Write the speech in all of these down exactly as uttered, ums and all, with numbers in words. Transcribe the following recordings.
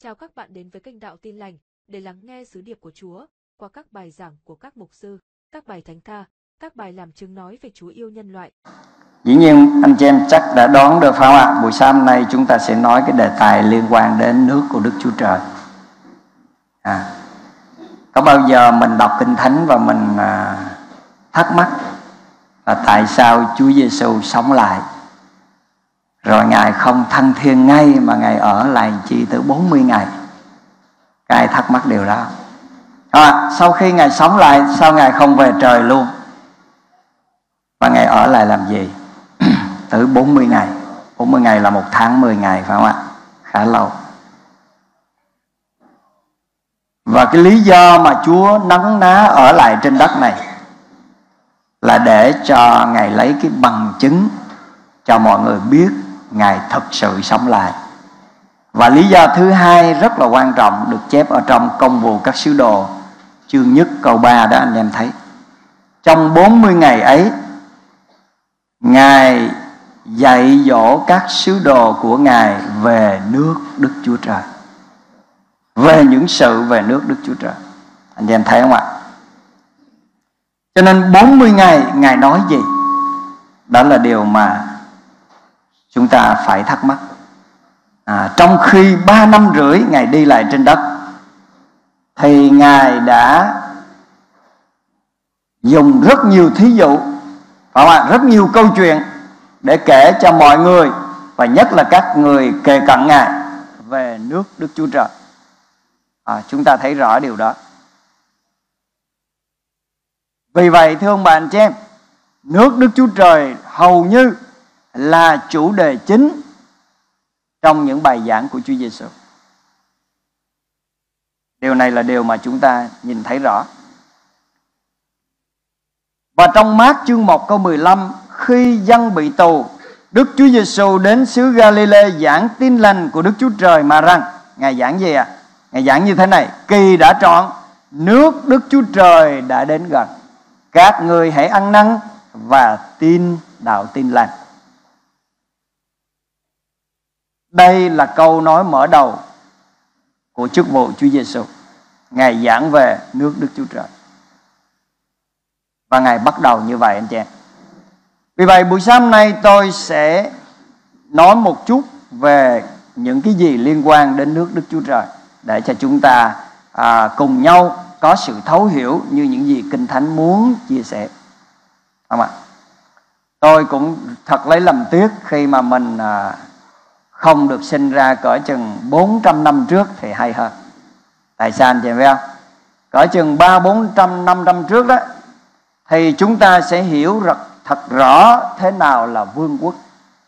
Chào các bạn đến với kênh Đạo Tin Lành để lắng nghe sứ điệp của Chúa qua các bài giảng của các mục sư, các bài thánh ca, các bài làm chứng nói về Chúa yêu nhân loại. Dĩ nhiên anh chị em chắc đã đoán được phải không ạ? Buổi sáng nay chúng ta sẽ nói cái đề tài liên quan đến nước của Đức Chúa Trời. À, có bao giờ mình đọc Kinh Thánh và mình à, thắc mắc là tại sao Chúa Giêsu sống lại rồi Ngài không thăng thiên ngay mà Ngài ở lại chỉ tới bốn mươi ngày? Các ai thắc mắc điều đó? À, sau khi Ngài sống lại, sao Ngài không về trời luôn và Ngài ở lại làm gì? Tới bốn mươi ngày. bốn mươi ngày là một tháng mười ngày phải không ạ? Khá lâu. Và cái lý do mà Chúa nấn ná ở lại trên đất này là để cho Ngài lấy cái bằng chứng cho mọi người biết Ngài thực sự sống lại. Và lý do thứ hai rất là quan trọng được chép ở trong Công vụ các sứ đồ chương nhất câu ba đó anh em thấy. Trong bốn mươi ngày ấy, Ngài dạy dỗ các sứ đồ của Ngài về nước Đức Chúa Trời, về những sự về nước Đức Chúa Trời. Anh em thấy không ạ? Cho nên bốn mươi ngày Ngài nói gì? Đó là điều mà chúng ta phải thắc mắc. À, trong khi ba năm rưỡi Ngài đi lại trên đất thì Ngài đã dùng rất nhiều thí dụ, phải không ạ? Rất nhiều câu chuyện để kể cho mọi người, và nhất là các người kề cận Ngài, về nước Đức Chúa Trời. À, chúng ta thấy rõ điều đó. Vì vậy thưa ông bà anh chị em, nước Đức Chúa Trời hầu như là chủ đề chính trong những bài giảng của Chúa Giêsu. Điều này là điều mà chúng ta nhìn thấy rõ. Và trong Mác chương một câu mười lăm, khi dân bị tù, Đức Chúa Giêsu đến xứ Galilee giảng tin lành của Đức Chúa Trời mà rằng, Ngài giảng gì ạ? À? Ngài giảng như thế này: kỳ đã trọn, nước Đức Chúa Trời đã đến gần, các người hãy ăn năn và tin đạo tin lành. Đây là câu nói mở đầu của chức vụ Chúa Giêsu. Ngài giảng về nước Đức Chúa Trời, và Ngài bắt đầu như vậy anh chị em. Vì vậy buổi sáng nay tôi sẽ nói một chút về những cái gì liên quan đến nước Đức Chúa Trời, để cho chúng ta à, cùng nhau có sự thấu hiểu như những gì Kinh Thánh muốn chia sẻ. Không ạ? Tôi cũng thật lấy làm tiếc khi mà mình à, không được sinh ra cỡ chừng bốn trăm năm trước thì hay hơn. Tại sao anh chị biết không? Cỡ chừng ba bốn trăm năm trăm trước đó thì chúng ta sẽ hiểu rất, thật rõ thế nào là vương quốc,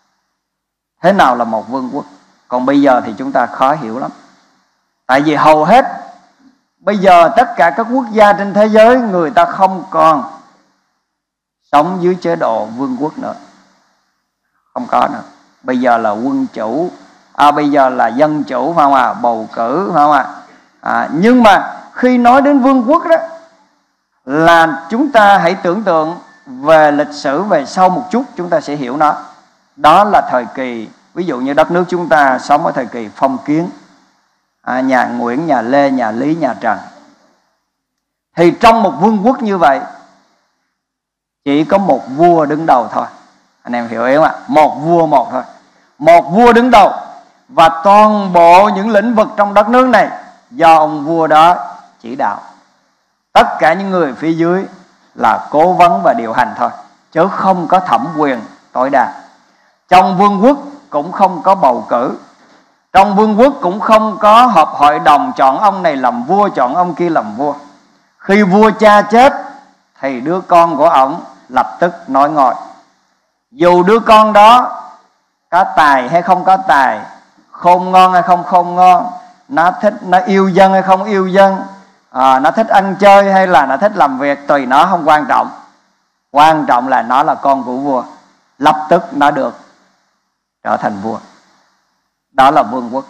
thế nào là một vương quốc. Còn bây giờ thì chúng ta khó hiểu lắm. Tại vì hầu hết bây giờ tất cả các quốc gia trên thế giới, người ta không còn sống dưới chế độ vương quốc nữa. Không có nữa. Bây giờ là quân chủ, à, bây giờ là dân chủ, phải không ạ? À? Bầu cử, phải không ạ? À? À, nhưng mà khi nói đến vương quốc đó, là chúng ta hãy tưởng tượng về lịch sử về sau một chút, chúng ta sẽ hiểu nó. Đó là thời kỳ, ví dụ như đất nước chúng ta sống ở thời kỳ phong kiến, à, nhà Nguyễn, nhà Lê, nhà Lý, nhà Trần. Thì trong một vương quốc như vậy chỉ có một vua đứng đầu thôi. Anh em hiểu ý không ạ? Một vua một thôi. Một vua đứng đầu, và toàn bộ những lĩnh vực trong đất nước này do ông vua đó chỉ đạo. Tất cả những người phía dưới là cố vấn và điều hành thôi, chứ không có thẩm quyền tối đa. Trong vương quốc cũng không có bầu cử. Trong vương quốc cũng không có họp hội đồng chọn ông này làm vua, chọn ông kia làm vua. Khi vua cha chết thì đứa con của ổng lập tức nối ngôi. Dù đứa con đó có tài hay không có tài, khôn ngoan hay không khôn ngoan, nó thích, nó yêu dân hay không yêu dân, à, nó thích ăn chơi hay là nó thích làm việc, tùy nó, không quan trọng. Quan trọng là nó là con của vua, lập tức nó được trở thành vua. Đó là vương quốc.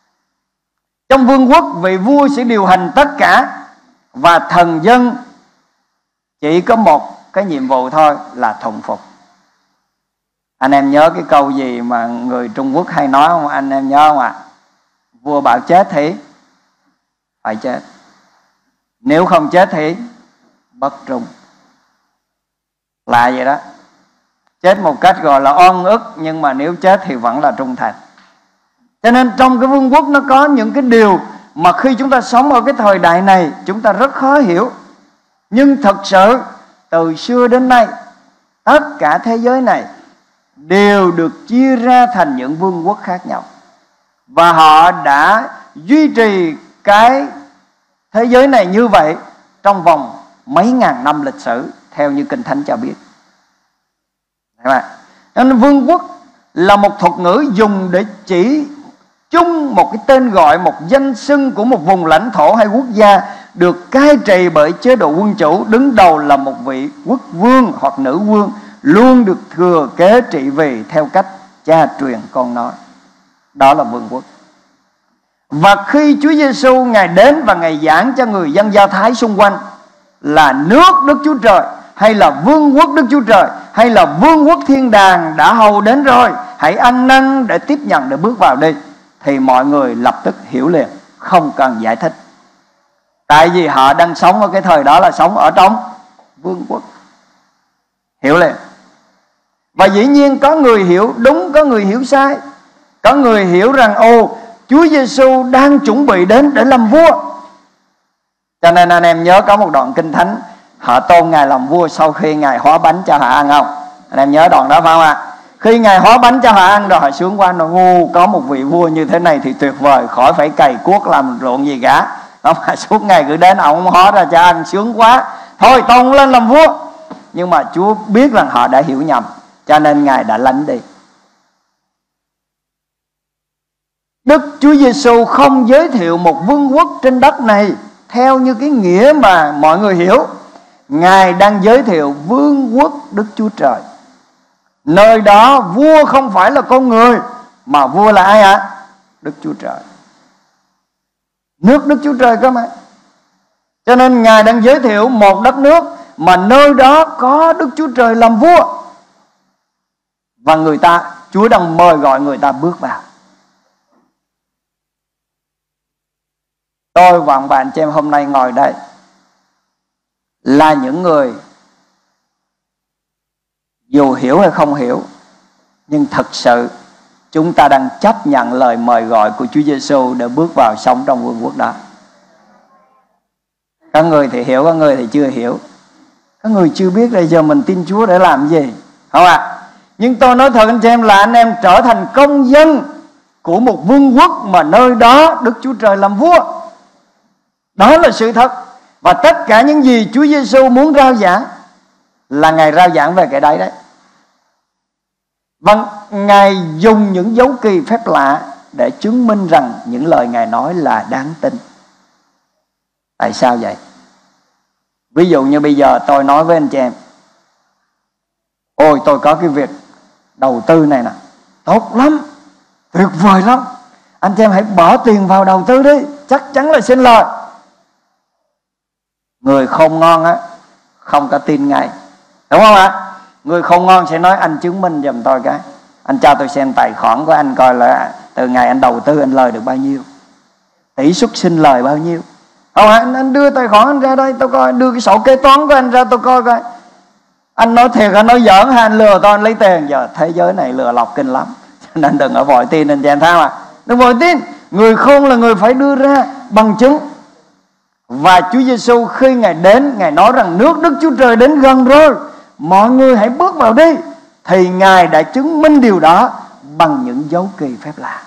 Trong vương quốc, vị vua sẽ điều hành tất cả, và thần dân chỉ có một cái nhiệm vụ thôi là thuận phục. Anh em nhớ cái câu gì mà người Trung Quốc hay nói không? Anh em nhớ không ạ? À? Vua bảo chết thì phải chết, nếu không chết thì bất trung. Là vậy đó. Chết một cách gọi là oan ức, nhưng mà nếu chết thì vẫn là trung thành. Cho nên trong cái vương quốc nó có những cái điều mà khi chúng ta sống ở cái thời đại này chúng ta rất khó hiểu. Nhưng thật sự từ xưa đến nay, tất cả thế giới này đều được chia ra thành những vương quốc khác nhau, và họ đã duy trì cái thế giới này như vậy trong vòng mấy ngàn năm lịch sử, theo như Kinh Thánh cho biết. Nên vương quốc là một thuật ngữ dùng để chỉ chung một cái tên gọi, một danh xưng của một vùng lãnh thổ hay quốc gia được cai trị bởi chế độ quân chủ. Đứng đầu là một vị quốc vương hoặc nữ vương, luôn được thừa kế trị vì theo cách cha truyền con nói. Đó là vương quốc. Và khi Chúa Giêsu Ngài đến và Ngài giảng cho người dân Do Thái xung quanh là nước Đức Chúa Trời, hay là vương quốc Đức Chúa Trời, hay là vương quốc thiên đàng đã hầu đến rồi, hãy ăn năn để tiếp nhận, để bước vào đi, thì mọi người lập tức hiểu liền, không cần giải thích. Tại vì họ đang sống ở cái thời đó là sống ở trong vương quốc. Hiểu liền. Và dĩ nhiên có người hiểu đúng, có người hiểu sai. Có người hiểu rằng ồ, Chúa Giêsu đang chuẩn bị đến để làm vua. Cho nên anh em nhớ có một đoạn Kinh Thánh họ tôn Ngài làm vua sau khi Ngài hóa bánh cho họ ăn không? Anh em nhớ đoạn đó phải không ạ? Khi Ngài hóa bánh cho họ ăn rồi họ sướng quá, nói ngu, có một vị vua như thế này thì tuyệt vời, khỏi phải cày cuốc làm ruộng gì cả. Nó mà suốt ngày cứ đến ông hóa ra cho ăn sướng quá, thôi tôn lên làm vua. Nhưng mà Chúa biết rằng họ đã hiểu nhầm, cho nên Ngài đã lánh đi. Đức Chúa Giêsu không giới thiệu một vương quốc trên đất này theo như cái nghĩa mà mọi người hiểu. Ngài đang giới thiệu vương quốc Đức Chúa Trời. Nơi đó vua không phải là con người, mà vua là ai ạ? Đức Chúa Trời. Nước Đức Chúa Trời cơ mà. Cho nên Ngài đang giới thiệu một đất nước mà nơi đó có Đức Chúa Trời làm vua. Và người ta, Chúa đang mời gọi người ta bước vào. Tôi và bạn chị em hôm nay ngồi đây là những người dù hiểu hay không hiểu, nhưng thật sự chúng ta đang chấp nhận lời mời gọi của Chúa Giêsu để bước vào sống trong vương quốc đó. Có người thì hiểu, có người thì chưa hiểu. Có người chưa biết là giờ mình tin Chúa để làm gì, không ạ? À? Nhưng tôi nói thật anh chị em là anh em trở thành công dân của một vương quốc mà nơi đó Đức Chúa Trời làm vua. Đó là sự thật. Và tất cả những gì Chúa Giêsu muốn rao giảng là Ngài rao giảng về cái đấy đấy. Và Ngài dùng những dấu kỳ phép lạ để chứng minh rằng những lời Ngài nói là đáng tin. Tại sao vậy? Ví dụ như bây giờ tôi nói với anh chị em, ôi tôi có cái việc đầu tư này nè, tốt lắm, tuyệt vời lắm, anh chị em hãy bỏ tiền vào đầu tư đi, chắc chắn là sinh lời. Người không ngon á không có tin ngay, đúng không ạ? Người không ngon sẽ nói anh chứng minh giùm tôi cái, anh cho tôi xem tài khoản của anh coi là từ ngày anh đầu tư anh lời được bao nhiêu, tỷ suất sinh lời bao nhiêu. Không, anh, anh đưa tài khoản anh ra đây tôi coi, đưa cái sổ kế toán của anh ra tôi coi coi. Anh nói thiệt, anh nói giỡn hay anh lừa tôi anh lấy tiền? Giờ thế giới này lừa lọc kinh lắm, cho nên đừng có vội tin anh chị em thấy không ạ? Đừng vội tin. Người khôn là người phải đưa ra bằng chứng. Và Chúa Giêsu khi Ngài đến, Ngài nói rằng nước Đức Chúa Trời đến gần rồi, mọi người hãy bước vào đi. Thì Ngài đã chứng minh điều đó bằng những dấu kỳ phép lạ.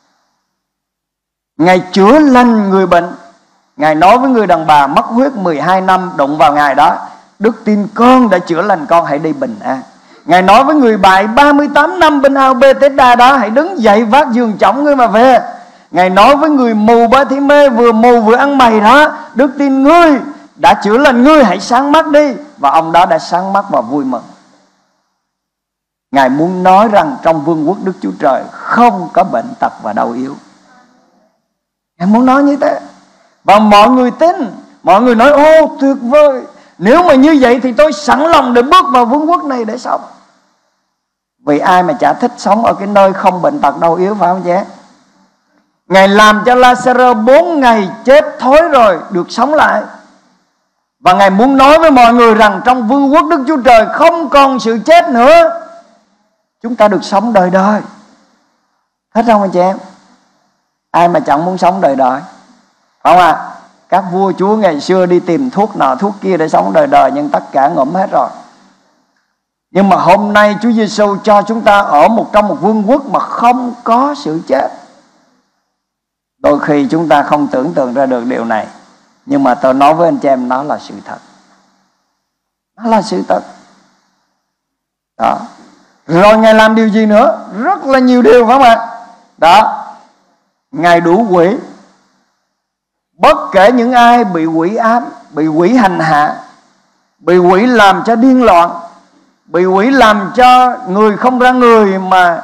Ngài chữa lành người bệnh. Ngài nói với người đàn bà mắc huyết mười hai năm, đụng vào Ngài đó, đức tin con đã chữa lành con, hãy đi bình an. Ngài nói với người bại ba mươi tám năm bên ao Bethesda đó, hãy đứng dậy vác giường chổng ngươi mà về. Ngài nói với người mù Ba-thi-mê vừa mù vừa ăn mày đó, đức tin ngươi đã chữa lành ngươi, hãy sáng mắt đi. Và ông đó đã sáng mắt và vui mừng. Ngài muốn nói rằng trong vương quốc Đức Chúa Trời không có bệnh tật và đau yếu. Ngài muốn nói như thế. Và mọi người tin, mọi người nói ô tuyệt vời, nếu mà như vậy thì tôi sẵn lòng để bước vào vương quốc này để sống. Vì ai mà chả thích sống ở cái nơi không bệnh tật đau yếu, phải không chị? Ngài làm cho Lazarus bốn ngày chết thối rồi được sống lại. Và Ngài muốn nói với mọi người rằng trong vương quốc Đức Chúa Trời không còn sự chết nữa. Chúng ta được sống đời đời. Thích không anh chị em? Ai mà chẳng muốn sống đời đời, không ạ? À? Các vua chúa ngày xưa đi tìm thuốc nọ thuốc kia để sống đời đời, nhưng tất cả ngủm hết rồi. Nhưng mà hôm nay Chúa Giêsu cho chúng ta ở một trong một vương quốc mà không có sự chết. Đôi khi chúng ta không tưởng tượng ra được điều này, nhưng mà tôi nói với anh chị em, nó là sự thật. Nó là sự thật. Đó. Rồi Ngài làm điều gì nữa? Rất là nhiều điều, phải không ạ? Đó. Ngài đuổi quỷ. Bất kể những ai bị quỷ ám, bị quỷ hành hạ, bị quỷ làm cho điên loạn, bị quỷ làm cho người không ra người, mà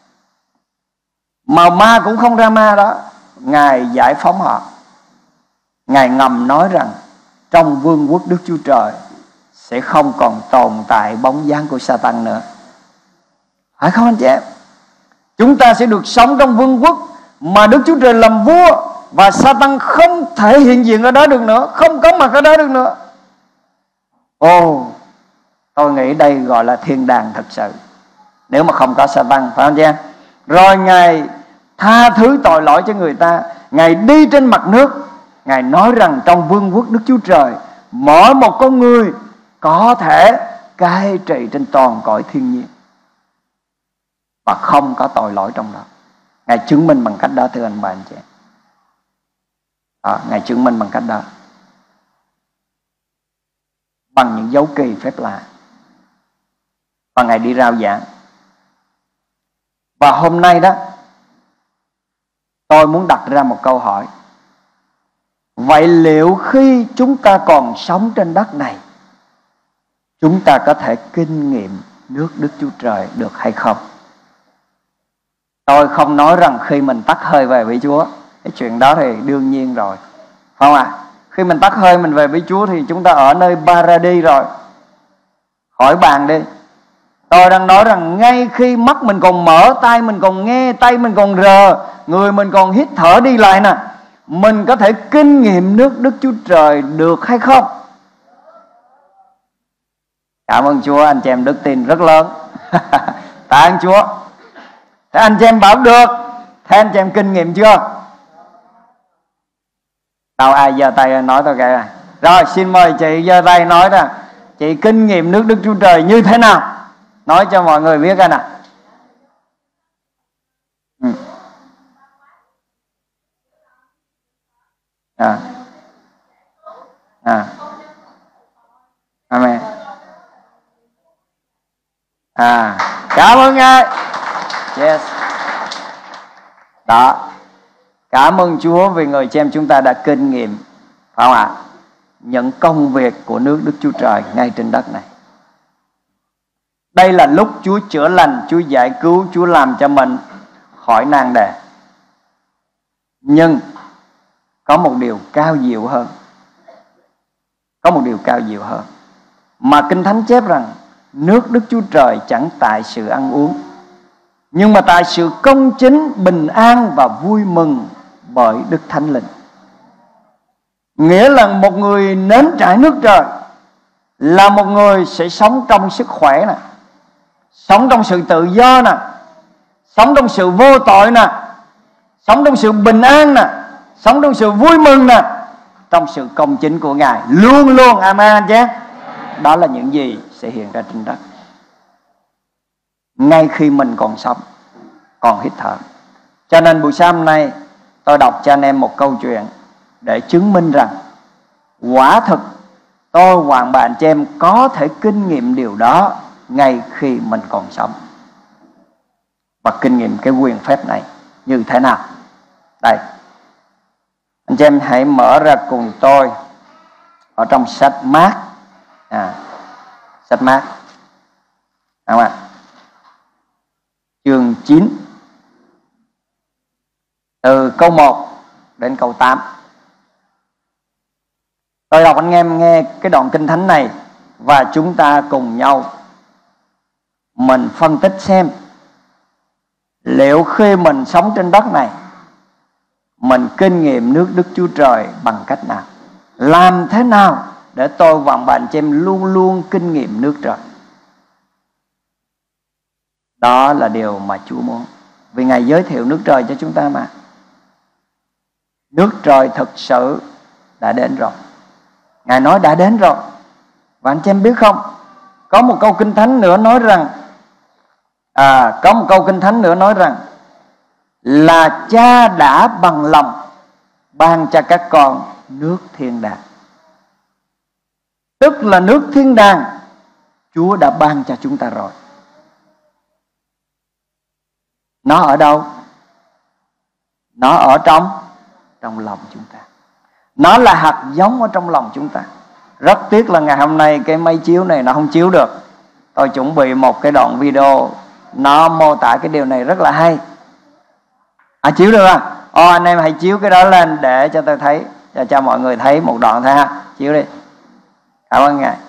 mà ma cũng không ra ma đó, Ngài giải phóng họ. Ngài ngầm nói rằng trong vương quốc Đức Chúa Trời sẽ không còn tồn tại bóng dáng của Satan nữa. Phải không anh chị em? Chúng ta sẽ được sống trong vương quốc mà Đức Chúa Trời làm vua, và Satan không thể hiện diện ở đó được nữa, không có mặt ở đó được nữa. Ồ, tôi nghĩ đây gọi là thiên đàng thật sự, nếu mà không có Satan, phải không chị em? Rồi Ngài tha thứ tội lỗi cho người ta. Ngài đi trên mặt nước. Ngài nói rằng trong vương quốc Đức Chúa Trời, mỗi một con người có thể cai trị trên toàn cõi thiên nhiên, và không có tội lỗi trong đó. Ngài chứng minh bằng cách đó, thưa anh bà anh chị. À, Ngài chứng minh bằng cách đó, bằng những dấu kỳ phép lạ. Và Ngài đi rao giảng. Và hôm nay đó, tôi muốn đặt ra một câu hỏi. Vậy liệu khi chúng ta còn sống trên đất này, chúng ta có thể kinh nghiệm nước Đức Chúa Trời được hay không? Tôi không nói rằng khi mình tắt hơi về với Chúa, cái chuyện đó thì đương nhiên rồi, phải không ạ? À? Khi mình tắt hơi mình về với Chúa thì chúng ta ở nơi Paradis rồi, khỏi bàn đi. Tôi đang nói rằng ngay khi mắt mình còn mở, tai mình còn nghe, tay mình còn rờ, người mình còn hít thở đi lại nè, mình có thể kinh nghiệm nước Đức Chúa Trời được hay không? Cảm ơn Chúa, anh chị em đức tin rất lớn. Tạ ơn Chúa. Thế anh chị em bảo được, thế anh chị em kinh nghiệm chưa? Đâu ai giơ tay nói tôi kể. Rồi xin mời chị giơ tay nói nè, chị kinh nghiệm nước Đức Chúa Trời như thế nào? Nói cho mọi người biết coi nè. Ừ. À. À. Amen. À, cảm ơn ngài. Yes. Đó. Cảm ơn Chúa vì người chị em chúng ta đã kinh nghiệm, phải không ạ? Những công việc của nước Đức Chúa Trời ngay trên đất này. Đây là lúc Chúa chữa lành, Chúa giải cứu, Chúa làm cho mình khỏi nan đề. Nhưng có một điều cao diệu hơn. Có một điều cao diệu hơn mà Kinh Thánh chép rằng nước Đức Chúa Trời chẳng tại sự ăn uống, nhưng mà tại sự công chính, bình an và vui mừng bởi Đức Thánh Linh. Nghĩa là một người nếm trải nước trời là một người sẽ sống trong sức khỏe nè, sống trong sự tự do nè, sống trong sự vô tội nè, sống trong sự bình an nè, sống trong sự vui mừng nè, trong sự công chính của Ngài luôn luôn. Amen anh chị. Đó là những gì sẽ hiện ra trên đất ngay khi mình còn sống, còn hít thở. Cho nên buổi sáng hôm nay tôi đọc cho anh em một câu chuyện để chứng minh rằng quả thực tôi hoàng bạn chị em có thể kinh nghiệm điều đó ngay khi mình còn sống. Và kinh nghiệm cái quyền phép này như thế nào? Đây, anh chị em hãy mở ra cùng tôi ở trong sách Mác. À, sách Mác, đúng không ạ? Chương chín, từ câu một đến câu tám. Tôi đọc anh em nghe cái đoạn kinh thánh này và chúng ta cùng nhau mình phân tích xem liệu khi mình sống trên đất này, mình kinh nghiệm nước Đức Chúa Trời bằng cách nào? Làm thế nào để tôi và bà anh chị em luôn luôn kinh nghiệm nước trời? Đó là điều mà Chúa muốn. Vì Ngài giới thiệu nước trời cho chúng ta mà. Nước trời thực sự đã đến rồi. Ngài nói đã đến rồi. Và anh chị em biết không, có một câu Kinh Thánh nữa nói rằng À có một câu Kinh Thánh nữa nói rằng là Cha đã bằng lòng ban cho các con nước thiên đàng. Tức là nước thiên đàng Chúa đã ban cho chúng ta rồi. Nó ở đâu? Nó ở trong Trong lòng chúng ta. Nó là hạt giống ở trong lòng chúng ta. Rất tiếc là ngày hôm nay cái máy chiếu này nó không chiếu được. Tôi chuẩn bị một cái đoạn video nó mô tả cái điều này rất là hay. À chiếu được à? Ồ anh em hãy chiếu cái đó lên để cho tôi thấy, cho, cho mọi người thấy một đoạn thôi ha. Chiếu đi. Cảm ơn Ngài.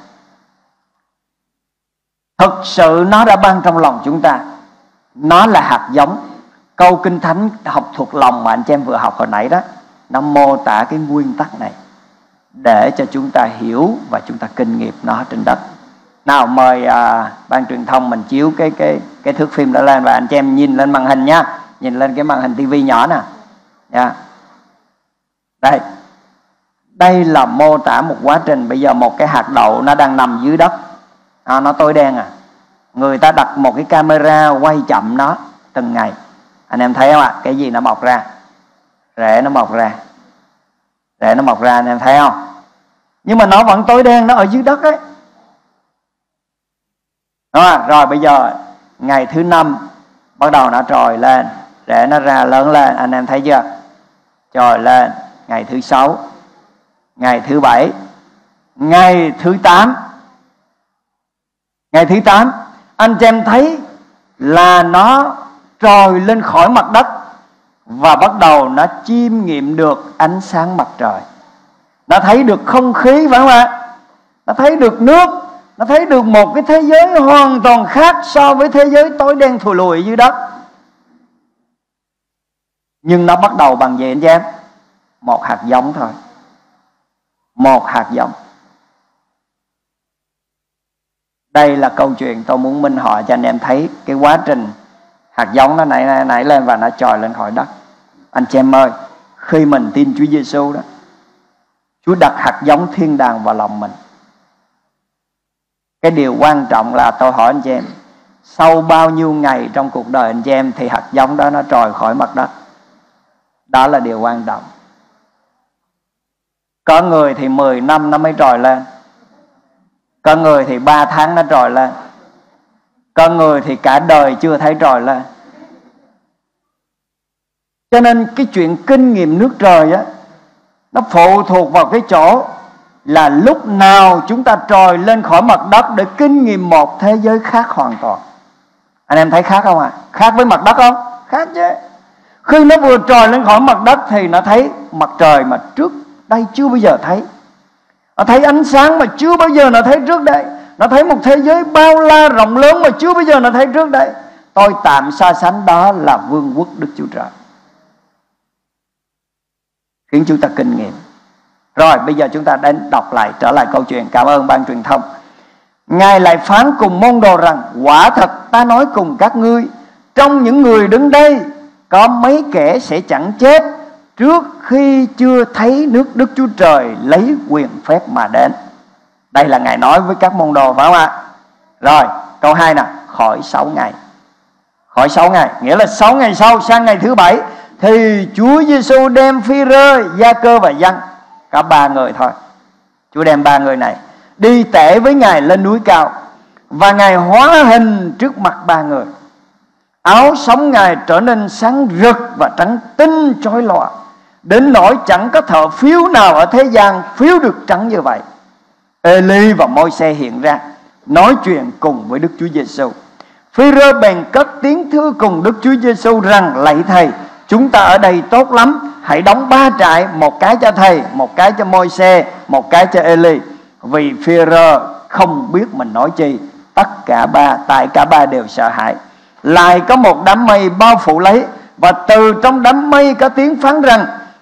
Thực sự nó đã ban trong lòng chúng ta. Nó là hạt giống. Câu Kinh Thánh học thuộc lòng mà anh chị em vừa học hồi nãy đó, nó mô tả cái nguyên tắc này để cho chúng ta hiểu và chúng ta kinh nghiệm nó trên đất. Nào mời à, ban truyền thông mình chiếu cái cái cái thước phim đó lên và anh chị em nhìn lên màn hình nha, nhìn lên cái màn hình tivi nhỏ nè. Nha. Đây. Đây là mô tả một quá trình. Bây giờ một cái hạt đậu nó đang nằm dưới đất, à, nó tối đen à. Người ta đặt một cái camera quay chậm nó từng ngày. Anh em thấy không ạ? Cái gì nó mọc ra? Rễ nó mọc ra. Rễ nó mọc ra, anh em thấy không? Nhưng mà nó vẫn tối đen, nó ở dưới đất ấy. À, rồi bây giờ ngày thứ năm bắt đầu nó trồi lên, rễ nó ra lớn lên, anh em thấy chưa? Trồi lên. Ngày thứ sáu, ngày thứ bảy, ngày thứ tám. Ngày thứ tám anh chị em thấy là nó trồi lên khỏi mặt đất và bắt đầu nó chiêm nghiệm được ánh sáng mặt trời. Nó thấy được không khí, phải không ạ? Nó thấy được nước. Nó thấy được một cái thế giới hoàn toàn khác so với thế giới tối đen thùi lùi dưới đất. Nhưng nó bắt đầu bằng gì anh chị em? Một hạt giống thôi. Một hạt giống. Đây là câu chuyện tôi muốn minh họa cho anh em thấy cái quá trình hạt giống nó nảy, nảy, nảy lên và nó trồi lên khỏi đất. Anh chị em ơi, khi mình tin Chúa Giêsu đó, Chúa đặt hạt giống thiên đàng vào lòng mình. Cái điều quan trọng là tôi hỏi anh chị em, sau bao nhiêu ngày trong cuộc đời anh chị em thì hạt giống đó nó trồi khỏi mặt đất? Đó là điều quan trọng. Có người thì mười năm nó mới trồi lên. Có người thì ba tháng nó trồi lên. Có người thì cả đời chưa thấy trồi lên. Cho nên cái chuyện kinh nghiệm nước trời á, nó phụ thuộc vào cái chỗ là lúc nào chúng ta trồi lên khỏi mặt đất để kinh nghiệm một thế giới khác hoàn toàn. Anh em thấy khác không ạ? À? Khác với mặt đất không? Khác chứ. Khi nó vừa trồi lên khỏi mặt đất thì nó thấy mặt trời mà trước đây chưa bao giờ thấy. Nó thấy ánh sáng mà chưa bao giờ nó thấy trước đây. Nó thấy một thế giới bao la rộng lớn mà chưa bao giờ nó thấy trước đây. Tôi tạm so sánh đó là vương quốc Đức Chúa Trời, khiến chúng ta kinh nghiệm. Rồi bây giờ chúng ta đến đọc lại, trở lại câu chuyện. Cảm ơn ban truyền thông. Ngài lại phán cùng môn đồ rằng: quả thật ta nói cùng các ngươi, trong những người đứng đây có mấy kẻ sẽ chẳng chết trước khi chưa thấy nước Đức Chúa Trời lấy quyền phép mà đến. Đây là Ngài nói với các môn đồ, phải không ạ? Rồi câu hai nè, khỏi sáu ngày. Khỏi sáu ngày nghĩa là sáu ngày sau, sang ngày thứ bảy, thì Chúa Giêsu đem Phi-rơ, Gia-cơ và Giăng, cả ba người thôi. Chúa đem ba người này đi tể với Ngài lên núi cao, và Ngài hóa hình trước mặt ba người. Áo sống Ngài trở nên sáng rực và trắng tinh chói lòa, đến nỗi chẳng có thợ phiếu nào ở thế gian phiếu được trắng như vậy. Ê-li và Môi-se hiện ra, nói chuyện cùng với Đức Chúa Giêsu. Phi-rơ bèn cất tiếng thưa cùng Đức Chúa Giêsu rằng: lạy Thầy, chúng ta ở đây tốt lắm, hãy đóng ba trại, một cái cho Thầy, một cái cho Môi-se, một cái cho Ê-li. Vì Phi-rơ không biết mình nói chi, tất cả ba, tại cả ba đều sợ hãi. Lại có một đám mây bao phủ lấy, và từ trong đám mây có tiếng phán rằng: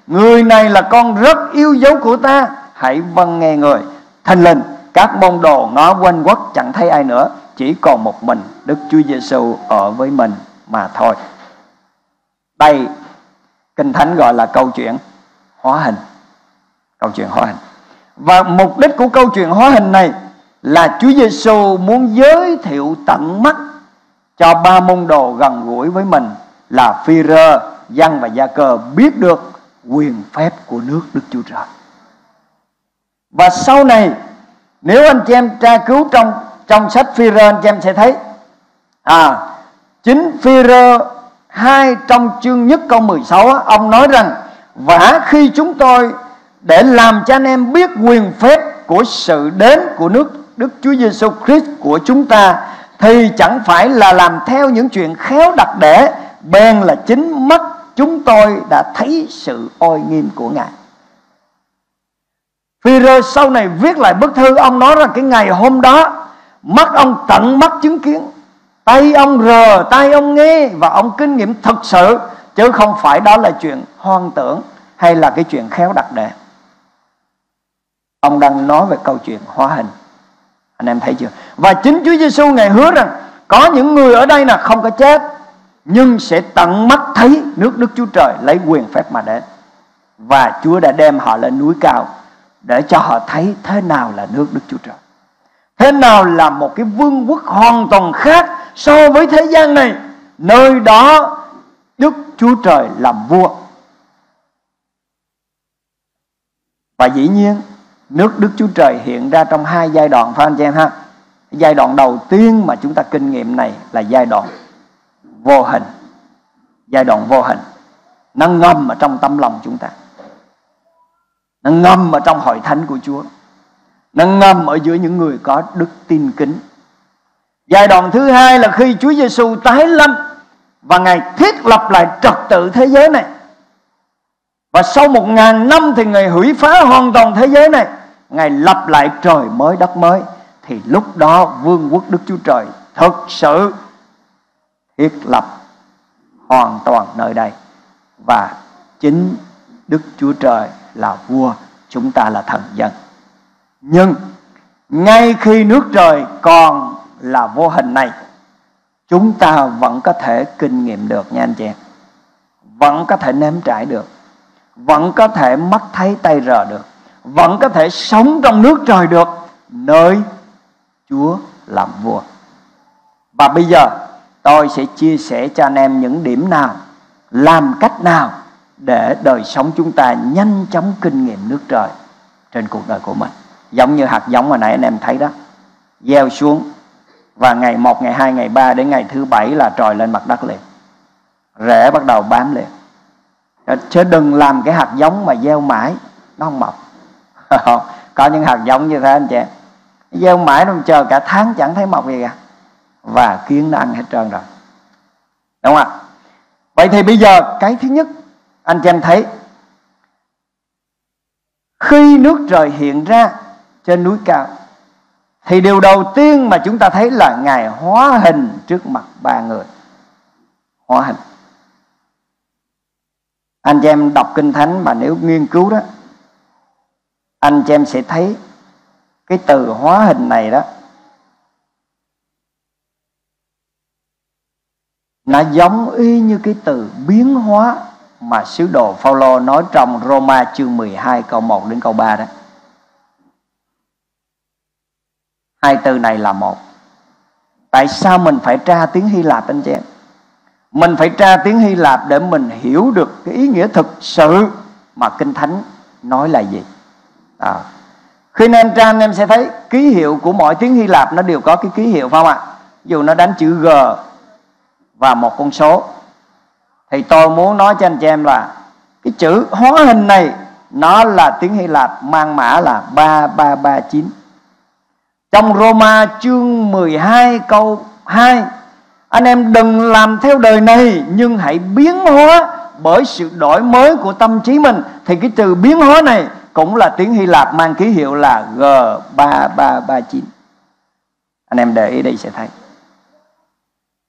người này là con rất yêu dấu của ta, hãy vâng nghe người. Thình lình các môn đồ ngó quanh quất chẳng thấy ai nữa, chỉ còn một mình Đức Chúa Giêsu ở với mình mà thôi. Đây Kinh Thánh gọi là câu chuyện hóa hình. Câu chuyện hóa hình. Và mục đích của câu chuyện hóa hình này là Chúa Giêsu muốn giới thiệu tận mắt cho ba môn đồ gần gũi với mình là Phi-rơ, Giăng và Gia-cơ biết được quyền phép của nước Đức Chúa Trời. Và sau này nếu anh chị em tra cứu trong trong sách Phi-rơ, anh chị em sẽ thấy à chính Phi-rơ hai trong chương nhất câu mười sáu, ông nói rằng: vả khi chúng tôi để làm cho anh em biết quyền phép của sự đến của nước Đức Chúa Giêsu Christ của chúng ta, thì chẳng phải là làm theo những chuyện khéo đặt để, bèn là chính mắt chúng tôi đã thấy sự oai nghiêm của Ngài. Phi-rơ sau này viết lại bức thư, ông nói rằng cái ngày hôm đó mắt ông tận mắt chứng kiến, tay ông rờ, tay ông nghe, và ông kinh nghiệm thực sự, chứ không phải đó là chuyện hoang tưởng hay là cái chuyện khéo đặt để. Ông đang nói về câu chuyện hóa hình. Anh em thấy chưa? Và chính Chúa Giêsu Ngài hứa rằng có những người ở đây là không có chết, nhưng sẽ tận mắt thấy nước Đức Chúa Trời lấy quyền phép mà đến. Và Chúa đã đem họ lên núi cao để cho họ thấy thế nào là nước Đức Chúa Trời, thế nào là một cái vương quốc hoàn toàn khác so với thế gian này. Nơi đó Đức Chúa Trời làm vua. Và dĩ nhiên nước Đức Chúa Trời hiện ra trong hai giai đoạn, phải không anh chị em ha? Giai đoạn đầu tiên mà chúng ta kinh nghiệm này là giai đoạn vô hình. Giai đoạn vô hình nó ngâm ở trong tâm lòng chúng ta, nó ngâm ở trong hội thánh của Chúa, nó ngâm ở giữa những người có đức tin kính. Giai đoạn thứ hai là khi Chúa Giêsu tái lâm và Ngài thiết lập lại trật tự thế giới này. Và sau một ngàn năm thì Ngài hủy phá hoàn toàn thế giới này, Ngài lập lại trời mới đất mới. Thì lúc đó vương quốc Đức Chúa Trời thực sự thiết lập hoàn toàn nơi đây. Và chính Đức Chúa Trời là vua, chúng ta là thần dân. Nhưng ngay khi nước trời còn là vô hình này, chúng ta vẫn có thể kinh nghiệm được nha anh chị em, vẫn có thể nếm trải được, vẫn có thể mắt thấy tay rờ được, vẫn có thể sống trong nước trời được, nơi Chúa làm vua. Và bây giờ tôi sẽ chia sẻ cho anh em những điểm nào, làm cách nào để đời sống chúng ta nhanh chóng kinh nghiệm nước trời trên cuộc đời của mình. Giống như hạt giống hồi nãy anh em thấy đó, gieo xuống và ngày một, ngày hai, ngày ba đến ngày thứ bảy là trồi lên mặt đất liền, rễ bắt đầu bám liền. Chứ đừng làm cái hạt giống mà gieo mãi nó không mọc. Có những hạt giống như thế anh chị, gieo mãi nó chờ cả tháng chẳng thấy mọc gì cả, và kiến nó ăn hết trơn rồi, đúng không ạ? Vậy thì bây giờ cái thứ nhất anh chị em thấy, khi nước trời hiện ra trên núi cao thì điều đầu tiên mà chúng ta thấy là Ngài hóa hình trước mặt ba người. Hóa hình. Anh chị em đọc Kinh Thánh mà nếu nghiên cứu đó, anh chị em sẽ thấy cái từ hóa hình này đó, nó giống y như cái từ biến hóa mà sứ đồ Phaolô nói trong Roma chương mười hai câu một đến câu ba đó. Hai từ này là một. Tại sao mình phải tra tiếng Hy Lạp anh chị em? Mình phải tra tiếng Hy Lạp để mình hiểu được cái ý nghĩa thực sự mà Kinh Thánh nói là gì. À, khi anh em tra anh em sẽ thấy ký hiệu của mỗi tiếng Hy Lạp nó đều có cái ký hiệu, phải không ạ? Ví dụ nó đánh chữ G và một con số, thì tôi muốn nói cho anh chị em là cái chữ hóa hình này nó là tiếng Hy Lạp mang mã là ba ba ba chín. Trong Roma chương mười hai câu hai, anh em đừng làm theo đời này nhưng hãy biến hóa bởi sự đổi mới của tâm trí mình. Thì cái từ biến hóa này cũng là tiếng Hy Lạp mang ký hiệu là G ba ba ba chín. Anh em để ý đây sẽ thấy.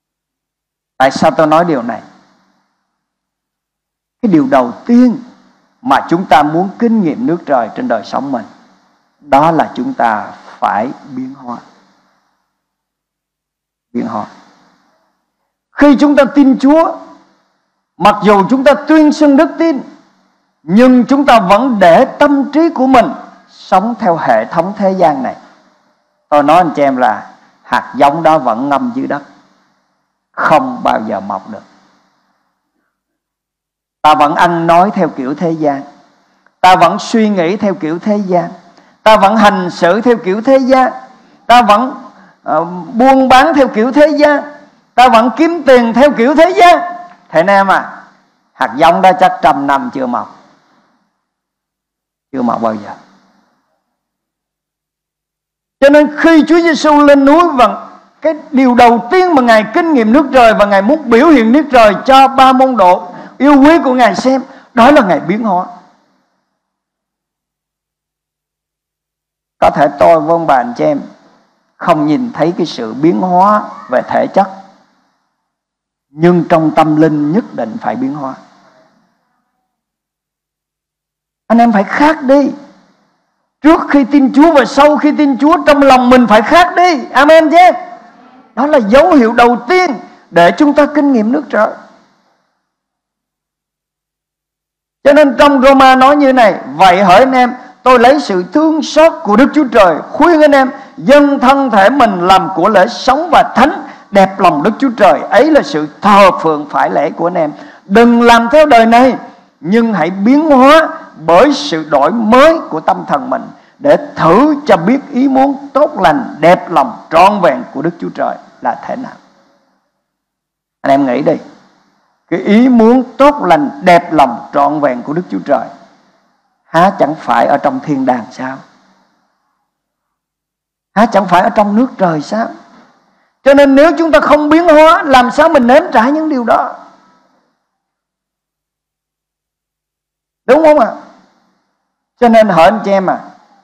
Tại sao tôi nói điều này? Cái điều đầu tiên mà chúng ta muốn kinh nghiệm nước trời trên đời sống mình, đó là chúng ta phải biến hóa. Biến hóa. Khi chúng ta tin Chúa, mặc dù chúng ta tuyên xưng đức tin, nhưng chúng ta vẫn để tâm trí của mình sống theo hệ thống thế gian này. Tôi nói anh chị em là hạt giống đó vẫn ngâm dưới đất, không bao giờ mọc được. Ta vẫn ăn nói theo kiểu thế gian, ta vẫn suy nghĩ theo kiểu thế gian, ta vẫn hành xử theo kiểu thế gian, ta vẫn uh, buôn bán theo kiểu thế gian, ta vẫn kiếm tiền theo kiểu thế gian. Thế nên à, hạt giống đó chắc trăm năm chưa mọc, chưa mọc bao giờ. Cho nên khi Chúa Giêsu lên núi, và cái điều đầu tiên mà Ngài kinh nghiệm nước trời và Ngài muốn biểu hiện nước trời cho ba môn đồ yêu quý của Ngài xem, đó là Ngài biến hóa. Có thể tôi với ông bà anh chị em không nhìn thấy cái sự biến hóa về thể chất, nhưng trong tâm linh nhất định phải biến hóa. Anh em phải khác đi. Trước khi tin Chúa và sau khi tin Chúa, trong lòng mình phải khác đi. Amen chứ. Đó là dấu hiệu đầu tiên để chúng ta kinh nghiệm nước trời. Cho nên trong Roma nói như này: vậy hỡi anh em, tôi lấy sự thương xót của Đức Chúa Trời khuyên anh em dâng thân thể mình làm của lễ sống và thánh, đẹp lòng Đức Chúa Trời. Ấy là sự thờ phượng phải lẽ của anh em. Đừng làm theo đời này, nhưng hãy biến hóa bởi sự đổi mới của tâm thần mình, để thử cho biết ý muốn tốt lành, đẹp lòng, trọn vẹn của Đức Chúa Trời là thế nào. Anh em nghĩ đi, cái ý muốn tốt lành, đẹp lòng, trọn vẹn của Đức Chúa Trời há chẳng phải ở trong thiên đàng sao? Há chẳng phải ở trong nước trời sao? Cho nên nếu chúng ta không biến hóa, làm sao mình nếm trải những điều đó? Đúng không ạ? À? Cho nên hỏi anh chị em à,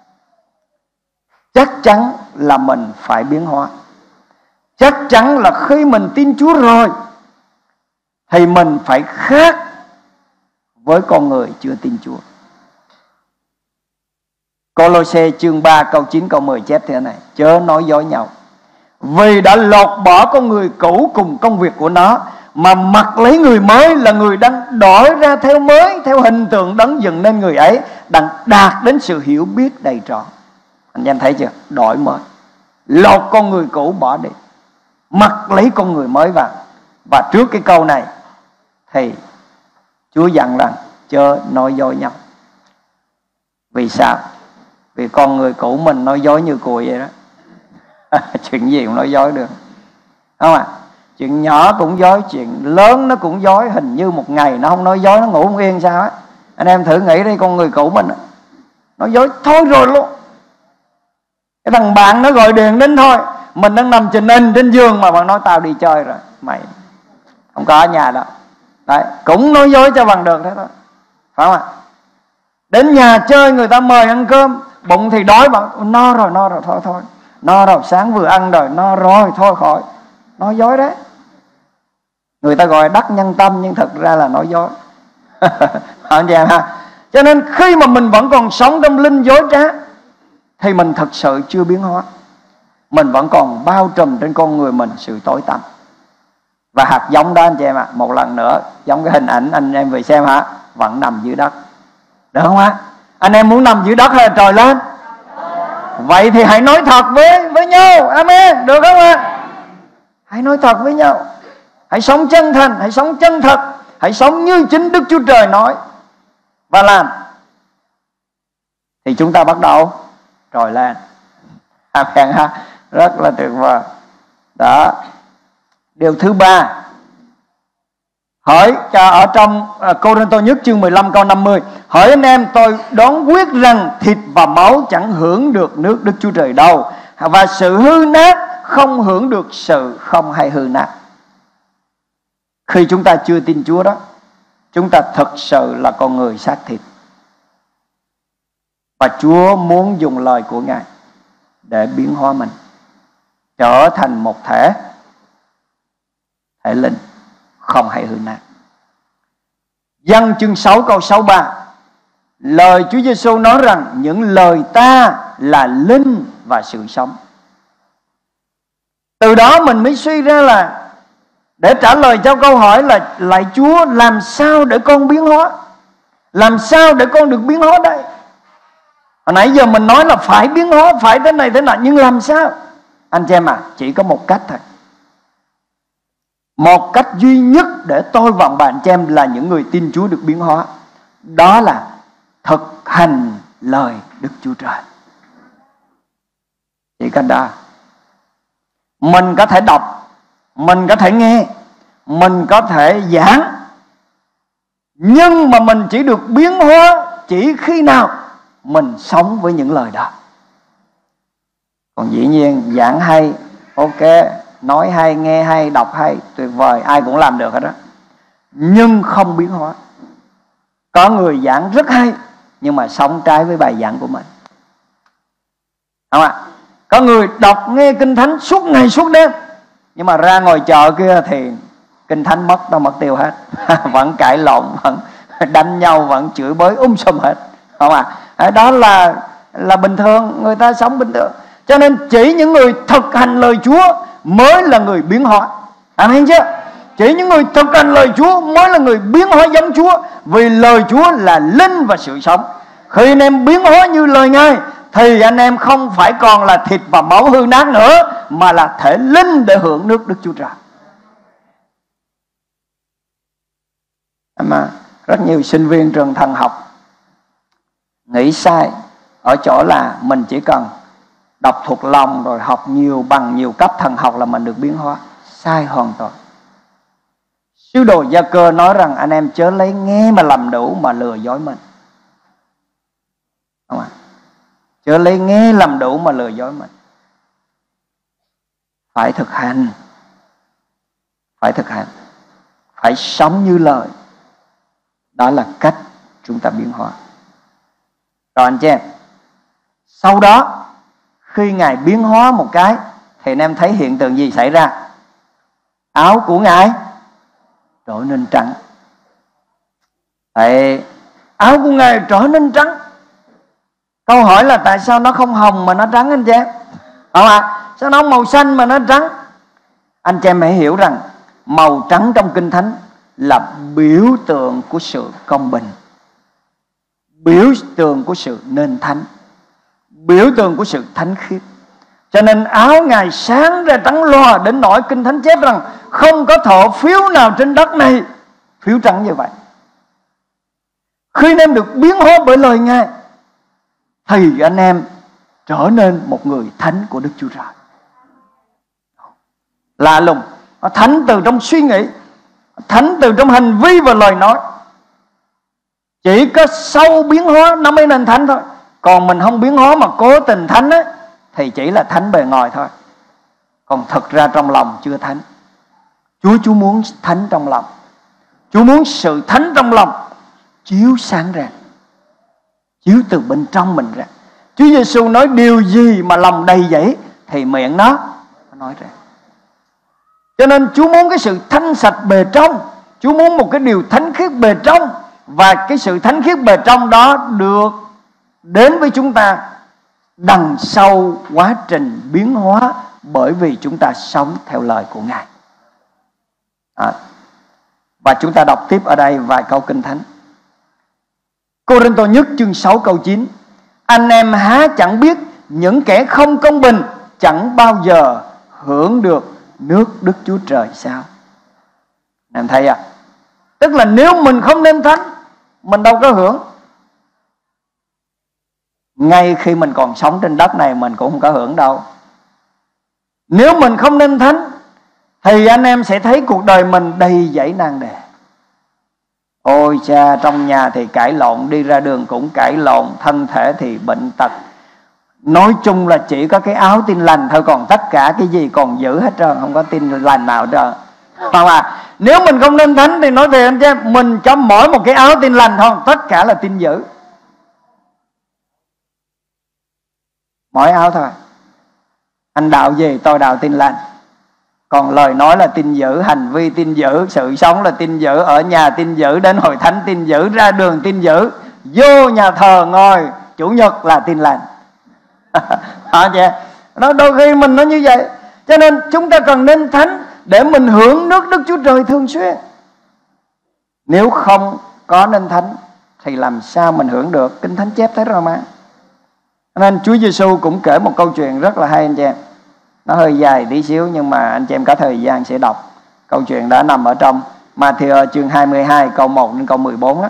chắc chắn là mình phải biến hóa. Chắc chắn là khi mình tin Chúa rồi thì mình phải khác với con người chưa tin Chúa. Cô-lô-xê chương ba câu chín câu mười chép thế này: chớ nói dối nhau, vì đã lột bỏ con người cũ cùng công việc của nó, mà mặc lấy người mới là người đang đổi ra theo mới, theo hình tượng đấng dựng nên người ấy, đang đạt đến sự hiểu biết đầy trọn. Anh em thấy chưa? Đổi mới, lột con người cũ bỏ đi, mặc lấy con người mới vào. Và trước cái câu này thì Chúa dặn rằng chớ nói dối nhau. Vì sao? Vì con người cũ mình nói dối như cùi vậy đó. Chuyện gì cũng nói dối được, không à? Chuyện nhỏ cũng dối, chuyện lớn nó cũng dối. Hình như một ngày nó không nói dối, nó ngủ không yên sao á. Anh em thử nghĩ đi, con người cũ mình nói dối thôi rồi luôn. Cái thằng bạn nó gọi điện đến thôi, mình đang nằm trình hình trên giường mà bạn nói tao đi chơi rồi, mày không có ở nhà đâu. Đấy, cũng nói dối cho bằng được thế thôi, phải không ạ? Đến nhà chơi người ta mời ăn cơm, bụng thì đói, bạn no rồi, no rồi, thôi thôi no rồi, sáng vừa ăn rồi, no rồi, thôi khỏi. Nói dối đấy. Người ta gọi đắc nhân tâm, nhưng thực ra là nói dối. Anh chị em ha. Cho nên khi mà mình vẫn còn sống trong linh dối trá thì mình thật sự chưa biến hóa. Mình vẫn còn bao trùm trên con người mình sự tối tăm. Và hạt giống đó anh chị em ạ, một lần nữa giống cái hình ảnh anh em về xem hả, vẫn nằm dưới đất. Được không ạ? Anh em muốn nằm dưới đất hay là trồi lên? Vậy thì hãy nói thật với với nhau. Amen. Được không ạ? Hãy nói thật với nhau. Hãy sống chân thành, hãy sống chân thật, hãy sống như chính Đức Chúa Trời nói và làm, thì chúng ta bắt đầu trồi lên. Amen ha. Rất là tuyệt vời. Đó. Điều thứ ba, hỏi ở trong Cô-rinh-tô nhất chương mười lăm câu năm mươi: hỏi anh em, tôi đoán quyết rằng thịt và máu chẳng hưởng được nước Đức Chúa Trời đâu, và sự hư nát không hưởng được sự không hay hư nát. Khi chúng ta chưa tin Chúa đó, chúng ta thực sự là con người xác thịt. Và Chúa muốn dùng lời của Ngài để biến hóa mình trở thành một thể thể linh không hay hư nát. Giăng chương sáu câu sáu mươi ba: Lời Chúa Giêsu nói rằng những lời ta là linh và sự sống. Từ đó mình mới suy ra là để trả lời cho câu hỏi là lạy Chúa, làm sao để con biến hóa? Làm sao để con được biến hóa đây? Hồi nãy giờ mình nói là phải biến hóa, phải thế này thế nọ, nhưng làm sao? Anh chị em à, chỉ có một cách thôi. Một cách duy nhất để tôi và bạn chị em là những người tin Chúa được biến hóa, đó là thực hành lời Đức Chúa Trời. Chỉ cách đó. Mình có thể đọc, mình có thể nghe, mình có thể giảng, nhưng mà mình chỉ được biến hóa chỉ khi nào mình sống với những lời đó. Còn dĩ nhiên giảng hay, ok, nói hay, nghe hay, đọc hay, tuyệt vời, ai cũng làm được hết đó, nhưng không biến hóa. Có người giảng rất hay nhưng mà sống trái với bài giảng của mình, không ạ? Có người đọc nghe kinh thánh suốt ngày suốt đêm, nhưng mà ra ngồi chợ kia thì kinh thánh mất đâu mất tiêu hết. Vẫn cãi lộn, vẫn đánh nhau, vẫn chửi bới um sùm hết, không ạ? À? Đó là là bình thường, người ta sống bình thường. Cho nên chỉ những người thực hành lời Chúa mới là người biến hóa. Amen chưa? Chỉ những người thực hành lời Chúa mới là người biến hóa giống Chúa, vì lời Chúa là linh và sự sống. Khi anh em biến hóa như lời Ngài thì anh em không phải còn là thịt và máu hư nát nữa, mà là thể linh để hưởng nước Đức Chúa Trời. Mà rất nhiều sinh viên trường thần học nghĩ sai ở chỗ là mình chỉ cần đọc thuộc lòng rồi học nhiều bằng nhiều cấp thần học là mình được biến hóa. Sai hoàn toàn. Sứ đồ Gia Cơ nói rằng anh em chớ lấy nghe mà làm đủ mà lừa dối mình, không ạ? Chớ lấy nghe làm đủ mà lừa dối mình. Phải thực hành, phải thực hành, phải sống như lời. Đó là cách chúng ta biến hóa. Rồi anh chị em, sau đó khi Ngài biến hóa một cái thì anh em thấy hiện tượng gì xảy ra? Áo của Ngài trở nên trắng. Tại áo của Ngài trở nên trắng. Câu hỏi là tại sao nó không hồng mà nó trắng anh chị em? Không ạ? À? Sao nó màu xanh mà nó trắng? Anh chị em hãy hiểu rằng màu trắng trong Kinh Thánh là biểu tượng của sự công bình, biểu tượng của sự nên thánh, biểu tượng của sự thánh khiết. Cho nên áo Ngài sáng ra trắng loa đến nỗi Kinh Thánh chép rằng không có thợ phiếu nào trên đất này phiếu trắng như vậy. Khi anh em được biến hóa bởi lời Ngài thì anh em trở nên một người thánh của Đức Chúa Trời. Lạ lùng, thánh từ trong suy nghĩ, thánh từ trong hành vi và lời nói. Chỉ có sau biến hóa nó mới nên thánh thôi. Còn mình không biến hóa mà cố tình thánh á, thì chỉ là thánh bề ngoài thôi. Còn thực ra trong lòng chưa thánh. Chúa Chúa muốn thánh trong lòng. Chúa muốn sự thánh trong lòng chiếu sáng ra, chiếu từ bên trong mình ra. Chúa Giêsu nói điều gì mà lòng đầy dẫy thì miệng nó nói ra. Cho nên Chúa muốn cái sự thanh sạch bề trong, Chúa muốn một cái điều thánh khiết bề trong. Và cái sự thánh khiết bề trong đó được đến với chúng ta đằng sau quá trình biến hóa, bởi vì chúng ta sống theo lời của Ngài. À, và chúng ta đọc tiếp ở đây vài câu Kinh Thánh. Cô-rinh-tô nhất chương sáu câu chín: anh em há chẳng biết những kẻ không công bình chẳng bao giờ hưởng được nước Đức Chúa Trời sao? Em thấy à? Tức là nếu mình không nên thánh, mình đâu có hưởng. Ngay khi mình còn sống trên đất này mình cũng không có hưởng đâu. Nếu mình không nên thánh thì anh em sẽ thấy cuộc đời mình đầy dẫy nan đề. Ôi cha, trong nhà thì cãi lộn, đi ra đường cũng cãi lộn, thân thể thì bệnh tật. Nói chung là chỉ có cái áo tin lành thôi, còn tất cả cái gì còn giữ hết trơn, không có tin lành nào trơn. Không à? Nếu mình không nên thánh thì nói về anh chị em, mình cho mỗi một cái áo tin lành thôi, tất cả là tin dữ. Mỗi áo thôi. Anh đạo gì tôi đạo tin lành. Còn lời nói là tin dữ, hành vi tin dữ, sự sống là tin dữ, ở nhà tin dữ, đến hội thánh tin dữ, ra đường tin dữ. vô nhà thờ ngồi Chủ nhật là Tin Lành. Hả chị? Nó đôi khi mình nó như vậy. Cho nên chúng ta cần nên thánh để mình hưởng nước Đức Chúa Trời thường xuyên. Nếu không có nên thánh thì làm sao mình hưởng được? Kinh Thánh chép thế rồi mà. Nên Chúa Giêsu cũng kể một câu chuyện rất là hay anh chị em. Nó hơi dài tí xíu nhưng mà anh chị em có thời gian sẽ đọc. Câu chuyện đã nằm ở trong Ma-thi-ơ chương hai mươi hai câu một đến câu mười bốn á.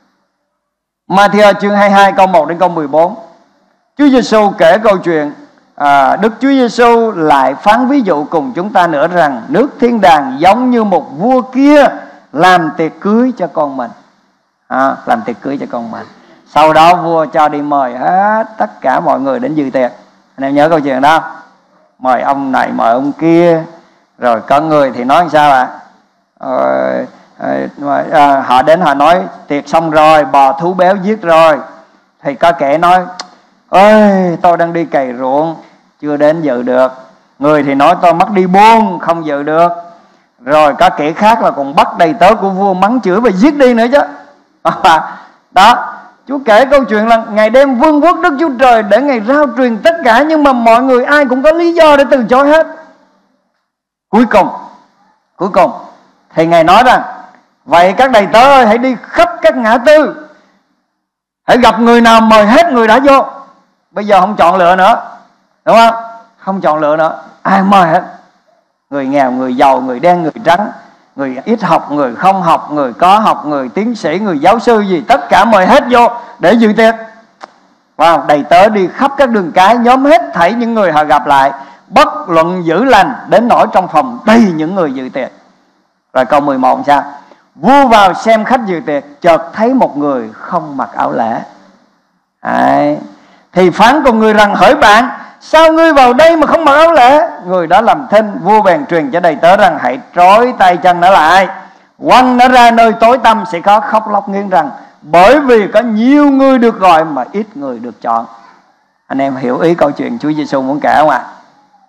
Ma-thi-ơ chương hai mươi hai câu một đến câu mười bốn. Chúa Giêsu kể câu chuyện à, Đức Chúa Giêsu lại phán ví dụ cùng chúng ta nữa rằng nước thiên đàng giống như một vua kia làm tiệc cưới cho con mình. À, làm tiệc cưới cho con mình. Sau đó vua cho đi mời hết tất cả mọi người đến dự tiệc. Anh em nhớ câu chuyện đó? Mời ông này, mời ông kia. Rồi có người thì nói sao ạ? À? À, à, họ đến họ nói tiệc xong rồi, bò thú béo giết rồi. Thì có kẻ nói ơi tôi đang đi cày ruộng chưa đến dự được. Người thì nói tôi mất đi buôn không dự được. Rồi có kẻ khác là còn bắt đầy tớ của vua mắng chửi và giết đi nữa chứ. À, đó, Chúa kể câu chuyện là Ngài đem vương quốc Đức Chúa Trời để Ngài rao truyền tất cả. Nhưng mà mọi người ai cũng có lý do để từ chối hết. Cuối cùng Cuối cùng thì Ngài nói rằng vậy các đầy tớ ơi, hãy đi khắp các ngã tư, hãy gặp người nào mời hết người đã vô. Bây giờ không chọn lựa nữa, đúng không? Không chọn lựa nữa, ai mời hết. Người nghèo, người giàu, người đen, người trắng, người ít học, người không học, người có học, người tiến sĩ, người giáo sư gì, tất cả mời hết vô để dự tiệc. Wow, đầy tớ đi khắp các đường cái, nhóm hết thảy những người họ gặp lại, bất luận dữ lành, đến nỗi trong phòng đầy những người dự tiệc. Rồi câu mười một sao? Vua vào xem khách dự tiệc, chợt thấy một người không mặc áo lễ. Đấy. Thì phán cùng người rằng hỡi bạn, sao ngươi vào đây mà không mặc áo lễ? Người đó làm thinh. Vua bèn truyền cho đầy tớ rằng hãy trói tay chân nó lại, quăng nó ra nơi tối tăm, sẽ có khóc lóc nghiến răng, bởi vì có nhiều người được gọi mà ít người được chọn. Anh em hiểu ý câu chuyện Chúa Giêsu muốn kể không ạ? À?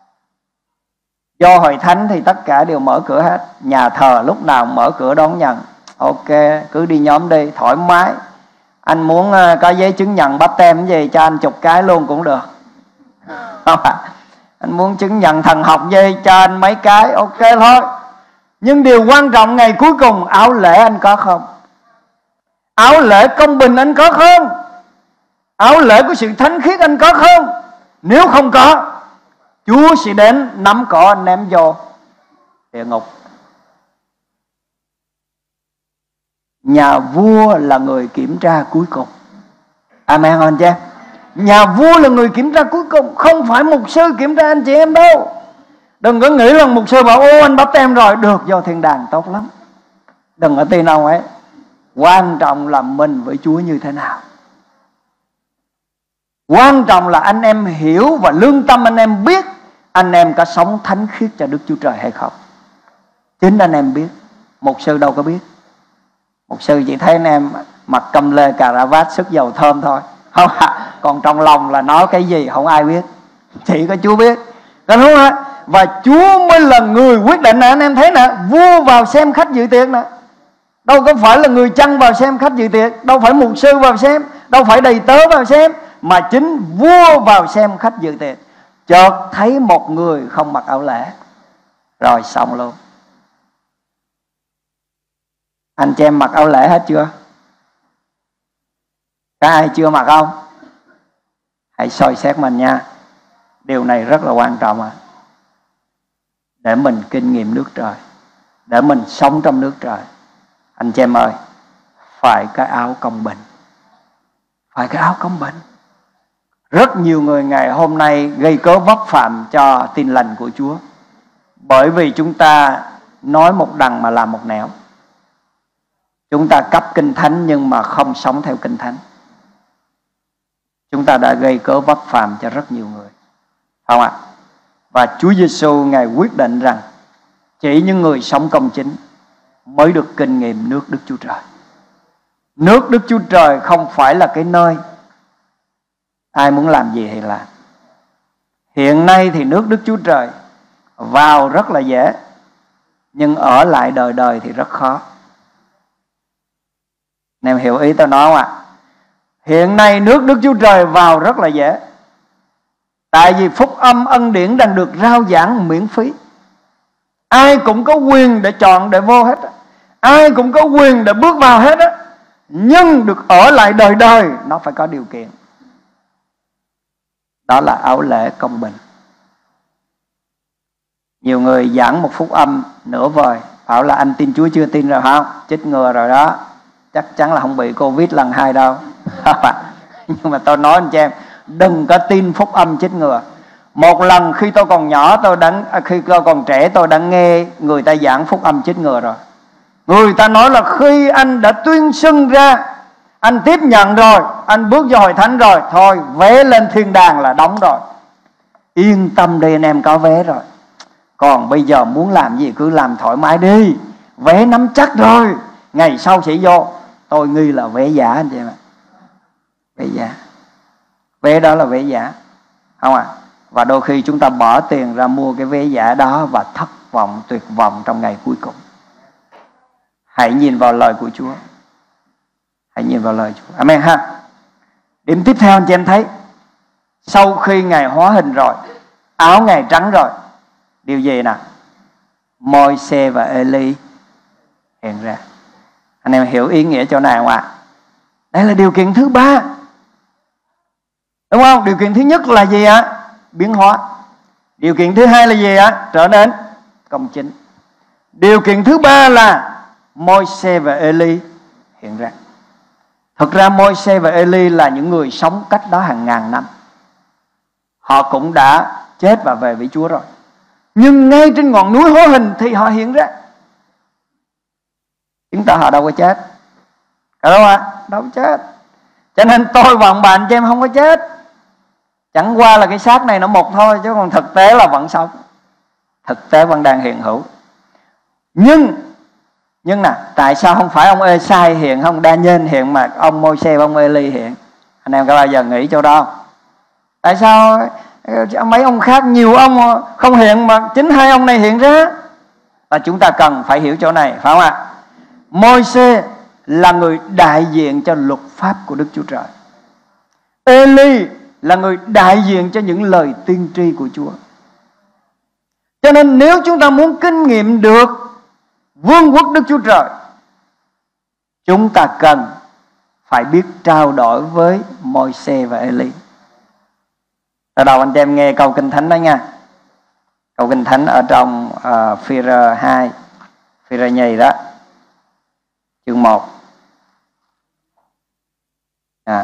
Do hội thánh thì tất cả đều mở cửa hết. Nhà thờ lúc nào mở cửa đón nhận. Ok, cứ đi nhóm đi, thoải mái. Anh muốn có giấy chứng nhận báp têm gì cho anh chục cái luôn cũng được. Không à? Anh muốn chứng nhận thần học gì cho anh mấy cái, ok thôi. Nhưng điều quan trọng ngày cuối cùng, áo lễ anh có không? Áo lễ công bình anh có không? Áo lễ của sự thánh khiết anh có không? Nếu không có, Chúa sẽ đến nắm cổ anh ném vô địa ngục. Nhà vua là người kiểm tra cuối cùng. Amen anh chị em. Nhà vua là người kiểm tra cuối cùng, không phải mục sư kiểm tra anh chị em đâu. Đừng có nghĩ là mục sư bảo ô anh báp tem rồi được vô thiên đàng tốt lắm. Đừng có tin ông ấy. Quan trọng là mình với Chúa như thế nào. Quan trọng là anh em hiểu và lương tâm anh em biết anh em có sống thánh khiết cho Đức Chúa Trời hay không. Chính anh em biết, mục sư đâu có biết. Mục sư chỉ thấy anh em mặc cầm lê cà ra vát sức dầu thơm thôi, không à? Còn trong lòng là nói cái gì không ai biết, chỉ có Chúa biết. Đúng không? Và Chúa mới là người quyết định nè. Anh em thấy nè, vua vào xem khách dự tiệc nè, đâu có phải là người chăn vào xem khách dự tiệc, đâu phải mục sư vào xem, đâu phải đầy tớ vào xem, mà chính vua vào xem khách dự tiệc. Chợt thấy một người không mặc áo lễ, rồi xong luôn. Anh chị em mặc áo lễ hết chưa? Có ai chưa mặc không? Hãy soi xét mình nha. Điều này rất là quan trọng à. Để mình kinh nghiệm nước trời, để mình sống trong nước trời. Anh chị em ơi, phải cái áo công bình. Phải cái áo công bình. Rất nhiều người ngày hôm nay gây cớ vấp phạm cho tin lành của Chúa, bởi vì chúng ta nói một đằng mà làm một nẻo. Chúng ta cấp kinh thánh nhưng mà không sống theo kinh thánh. Chúng ta đã gây cớ vấp phạm cho rất nhiều người, không ạ? Và Chúa Giêsu Ngài quyết định rằng chỉ những người sống công chính mới được kinh nghiệm nước Đức Chúa Trời. Nước Đức Chúa Trời không phải là cái nơi ai muốn làm gì thì làm. Hiện nay thì nước Đức Chúa Trời vào rất là dễ, nhưng ở lại đời đời thì rất khó. Em hiểu ý tôi nói không ạ? Hiện nay nước Đức Chúa Trời vào rất là dễ. Tại vì phúc âm ân điển đang được rao giảng miễn phí. Ai cũng có quyền để chọn để vô hết. Ai cũng có quyền để bước vào hết á. Nhưng được ở lại đời đời nó phải có điều kiện. Đó là áo lễ công bình. Nhiều người giảng một phúc âm nửa vời, bảo là anh tin Chúa chưa? Tin rồi không? Chích ngừa rồi đó, chắc chắn là không bị Covid lần hai đâu. Nhưng mà tôi nói anh chị em, đừng có tin phúc âm chích ngừa. Một lần khi tôi còn nhỏ, tôi đã, khi tôi còn trẻ tôi đã nghe người ta giảng phúc âm chích ngừa rồi. Người ta nói là khi anh đã tuyên xưng ra, anh tiếp nhận rồi, anh bước vô hội thánh rồi, thôi vé lên thiên đàng là đóng rồi. Yên tâm đi anh em, có vé rồi. Còn bây giờ muốn làm gì cứ làm thoải mái đi, vé nắm chắc rồi, ngày sau sẽ vô. Tôi nghi là vé giả anh chị em ạ. Vé giả. Vé đó là vé giả, không ạ? À? Và đôi khi chúng ta bỏ tiền ra mua cái vé giả đó và thất vọng, tuyệt vọng trong ngày cuối cùng. Hãy nhìn vào lời của Chúa. Hãy nhìn vào lời Chúa. Amen ha. Điểm tiếp theo anh chị em thấy, sau khi Ngài hóa hình rồi, áo Ngài trắng rồi, điều gì nè? Môi-se và Ê-li hiện ra. Anh em hiểu ý nghĩa chỗ này không ạ? Đây là điều kiện thứ ba, đúng không? Điều kiện thứ nhất là gì ạ? Biến hóa. Điều kiện thứ hai là gì ạ? Trở nên công chính. Điều kiện thứ ba là Môi-se và Ê-li hiện ra. Thực ra Môi-se và Ê-li là những người sống cách đó hàng ngàn năm. Họ cũng đã chết và về với Chúa rồi. Nhưng ngay trên ngọn núi hóa hình thì họ hiện ra. Chúng ta họ đâu có chết, phải không ạ? Đâu có chết. Cho nên tôi và ông bạn cho em không có chết. Chẳng qua là cái xác này nó một thôi, chứ còn thực tế là vẫn sống. Thực tế vẫn đang hiện hữu. Nhưng Nhưng nè, tại sao không phải ông Ê-sai hiện, không Đa-nhân hiện, mà ông Môi-se và ông Ê-li hiện? Anh em có bao giờ nghĩ chỗ đó? Tại sao mấy ông khác, nhiều ông không hiện mà chính hai ông này hiện ra? Và chúng ta cần phải hiểu chỗ này, phải không ạ? Môi-se là người đại diện cho luật pháp của Đức Chúa Trời. Ê-li là người đại diện cho những lời tiên tri của Chúa. Cho nên nếu chúng ta muốn kinh nghiệm được vương quốc Đức Chúa Trời, chúng ta cần phải biết trao đổi với Môi-se và Ê-li. Từ đầu anh chị em nghe câu Kinh Thánh đó nha. Câu Kinh Thánh ở trong uh, Phi-rơ hai, Phi-rơ nhì đó, chương một. À,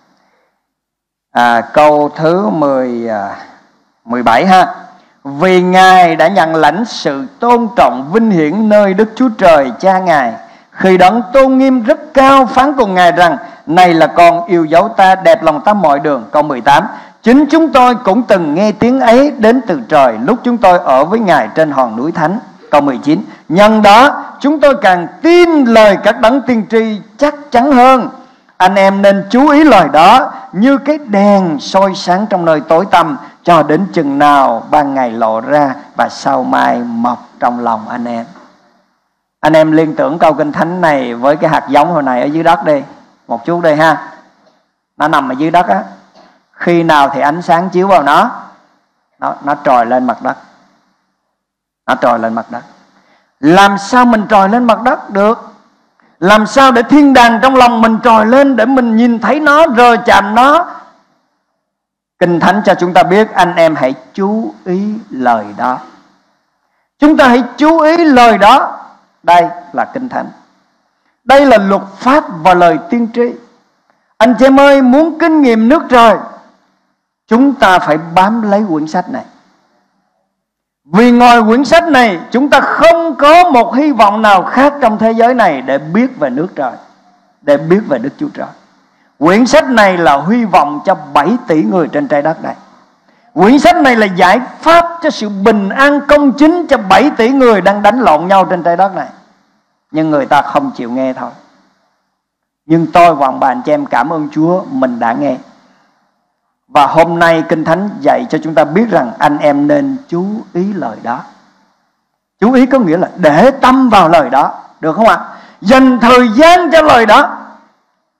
à, câu thứ mười, mười bảy ha. Vì Ngài đã nhận lãnh sự tôn trọng vinh hiển nơi Đức Chúa Trời Cha Ngài, khi Đấng tôn nghiêm rất cao phán cùng Ngài rằng: này là con yêu dấu ta, đẹp lòng ta mọi đường. Câu mười tám. Chính chúng tôi cũng từng nghe tiếng ấy đến từ trời, lúc chúng tôi ở với Ngài trên hòn núi thánh. Câu mười chín. Nhân đó chúng tôi càng tin lời các đấng tiên tri chắc chắn hơn. Anh em nên chú ý lời đó như cái đèn soi sáng trong nơi tối tăm, cho đến chừng nào ban ngày lộ ra và sau mai mọc trong lòng anh em. Anh em liên tưởng câu Kinh Thánh này với cái hạt giống hồi này ở dưới đất đi, một chút đi ha. Nó nằm ở dưới đất á. Khi nào thì ánh sáng chiếu vào nó, nó, nó trồi lên mặt đất. Nó trồi lên mặt đất. Làm sao mình trồi lên mặt đất được? Làm sao để thiên đàng trong lòng mình trồi lên, để mình nhìn thấy nó, rờ chạm nó? Kinh Thánh cho chúng ta biết, anh em hãy chú ý lời đó. Chúng ta hãy chú ý lời đó. Đây là Kinh Thánh. Đây là luật pháp và lời tiên tri. Anh chị em ơi, muốn kinh nghiệm nước trời, chúng ta phải bám lấy quyển sách này. Vì ngoài quyển sách này, chúng ta không có một hy vọng nào khác trong thế giới này để biết về nước trời, để biết về Đức Chúa Trời. Quyển sách này là hy vọng cho bảy tỷ người trên trái đất này. Quyển sách này là giải pháp cho sự bình an công chính cho bảy tỷ người đang đánh lộn nhau trên trái đất này. Nhưng người ta không chịu nghe thôi. Nhưng tôi và ông bà anh chị em cảm ơn Chúa, mình đã nghe. Và hôm nay Kinh Thánh dạy cho chúng ta biết rằng anh em nên chú ý lời đó. Chú ý có nghĩa là để tâm vào lời đó, được không ạ? Dành thời gian cho lời đó.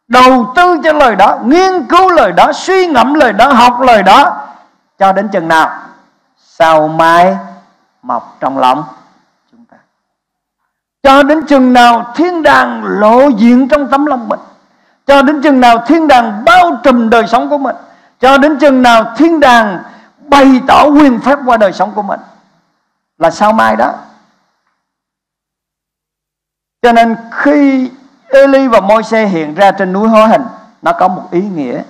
đầu tư cho lời đó, nghiên cứu lời đó, suy ngẫm lời đó, học lời đó, cho đến chừng nào sao mai mọc trong lòng chúng ta, cho đến chừng nào thiên đàng lộ diện trong tấm lòng mình, cho đến chừng nào thiên đàng bao trùm đời sống của mình, cho đến chừng nào thiên đàng bày tỏ quyền phép qua đời sống của mình, là sao mai đó. Cho nên khi Eli và Môi-se hiện ra trên núi Hóa Hình, nó có một ý nghĩa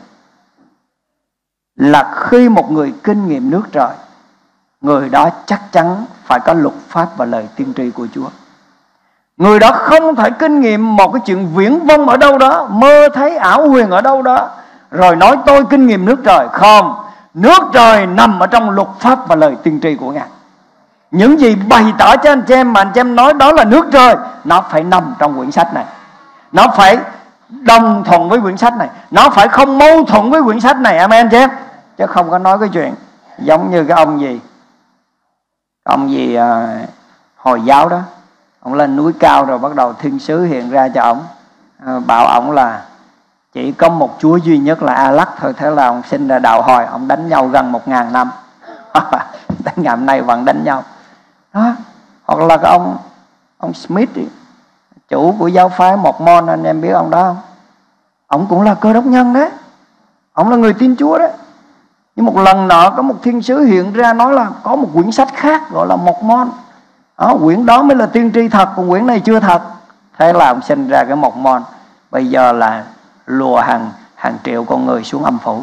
là khi một người kinh nghiệm nước trời, người đó chắc chắn phải có luật pháp và lời tiên tri của Chúa. Người đó không thể kinh nghiệm một cái chuyện viễn vông ở đâu đó, mơ thấy ảo huyền ở đâu đó, rồi nói tôi kinh nghiệm nước trời. Không, nước trời nằm ở trong luật pháp và lời tiên tri của Ngài. Những gì bày tỏ cho anh chị em mà anh chị em nói đó là nước trời, nó phải nằm trong quyển sách này, nó phải đồng thuận với quyển sách này, nó phải không mâu thuẫn với quyển sách này. Amen anh chị em. Chứ không có nói cái chuyện giống như cái ông gì Ông gì à, Hồi giáo đó, ông lên núi cao rồi bắt đầu thiên sứ hiện ra cho ông, à, bảo ông là chỉ có một Chúa duy nhất là A-lắc thôi. Thế là ông sinh ra đạo Hồi, ông đánh nhau gần một ngàn năm đến ngày hôm nay vẫn đánh nhau đó. Hoặc là cái ông ông Smith ấy, chủ của giáo phái Mormon, anh em biết ông đó không? Ông cũng là Cơ Đốc nhân đấy, ông là người tin Chúa đấy. Nhưng một lần nọ có một thiên sứ hiện ra nói là có một quyển sách khác gọi là Mormon đó, quyển đó mới là tiên tri thật, còn quyển này chưa thật. Thế là ông sinh ra cái Mormon, bây giờ là lùa hàng hàng triệu con người xuống âm phủ.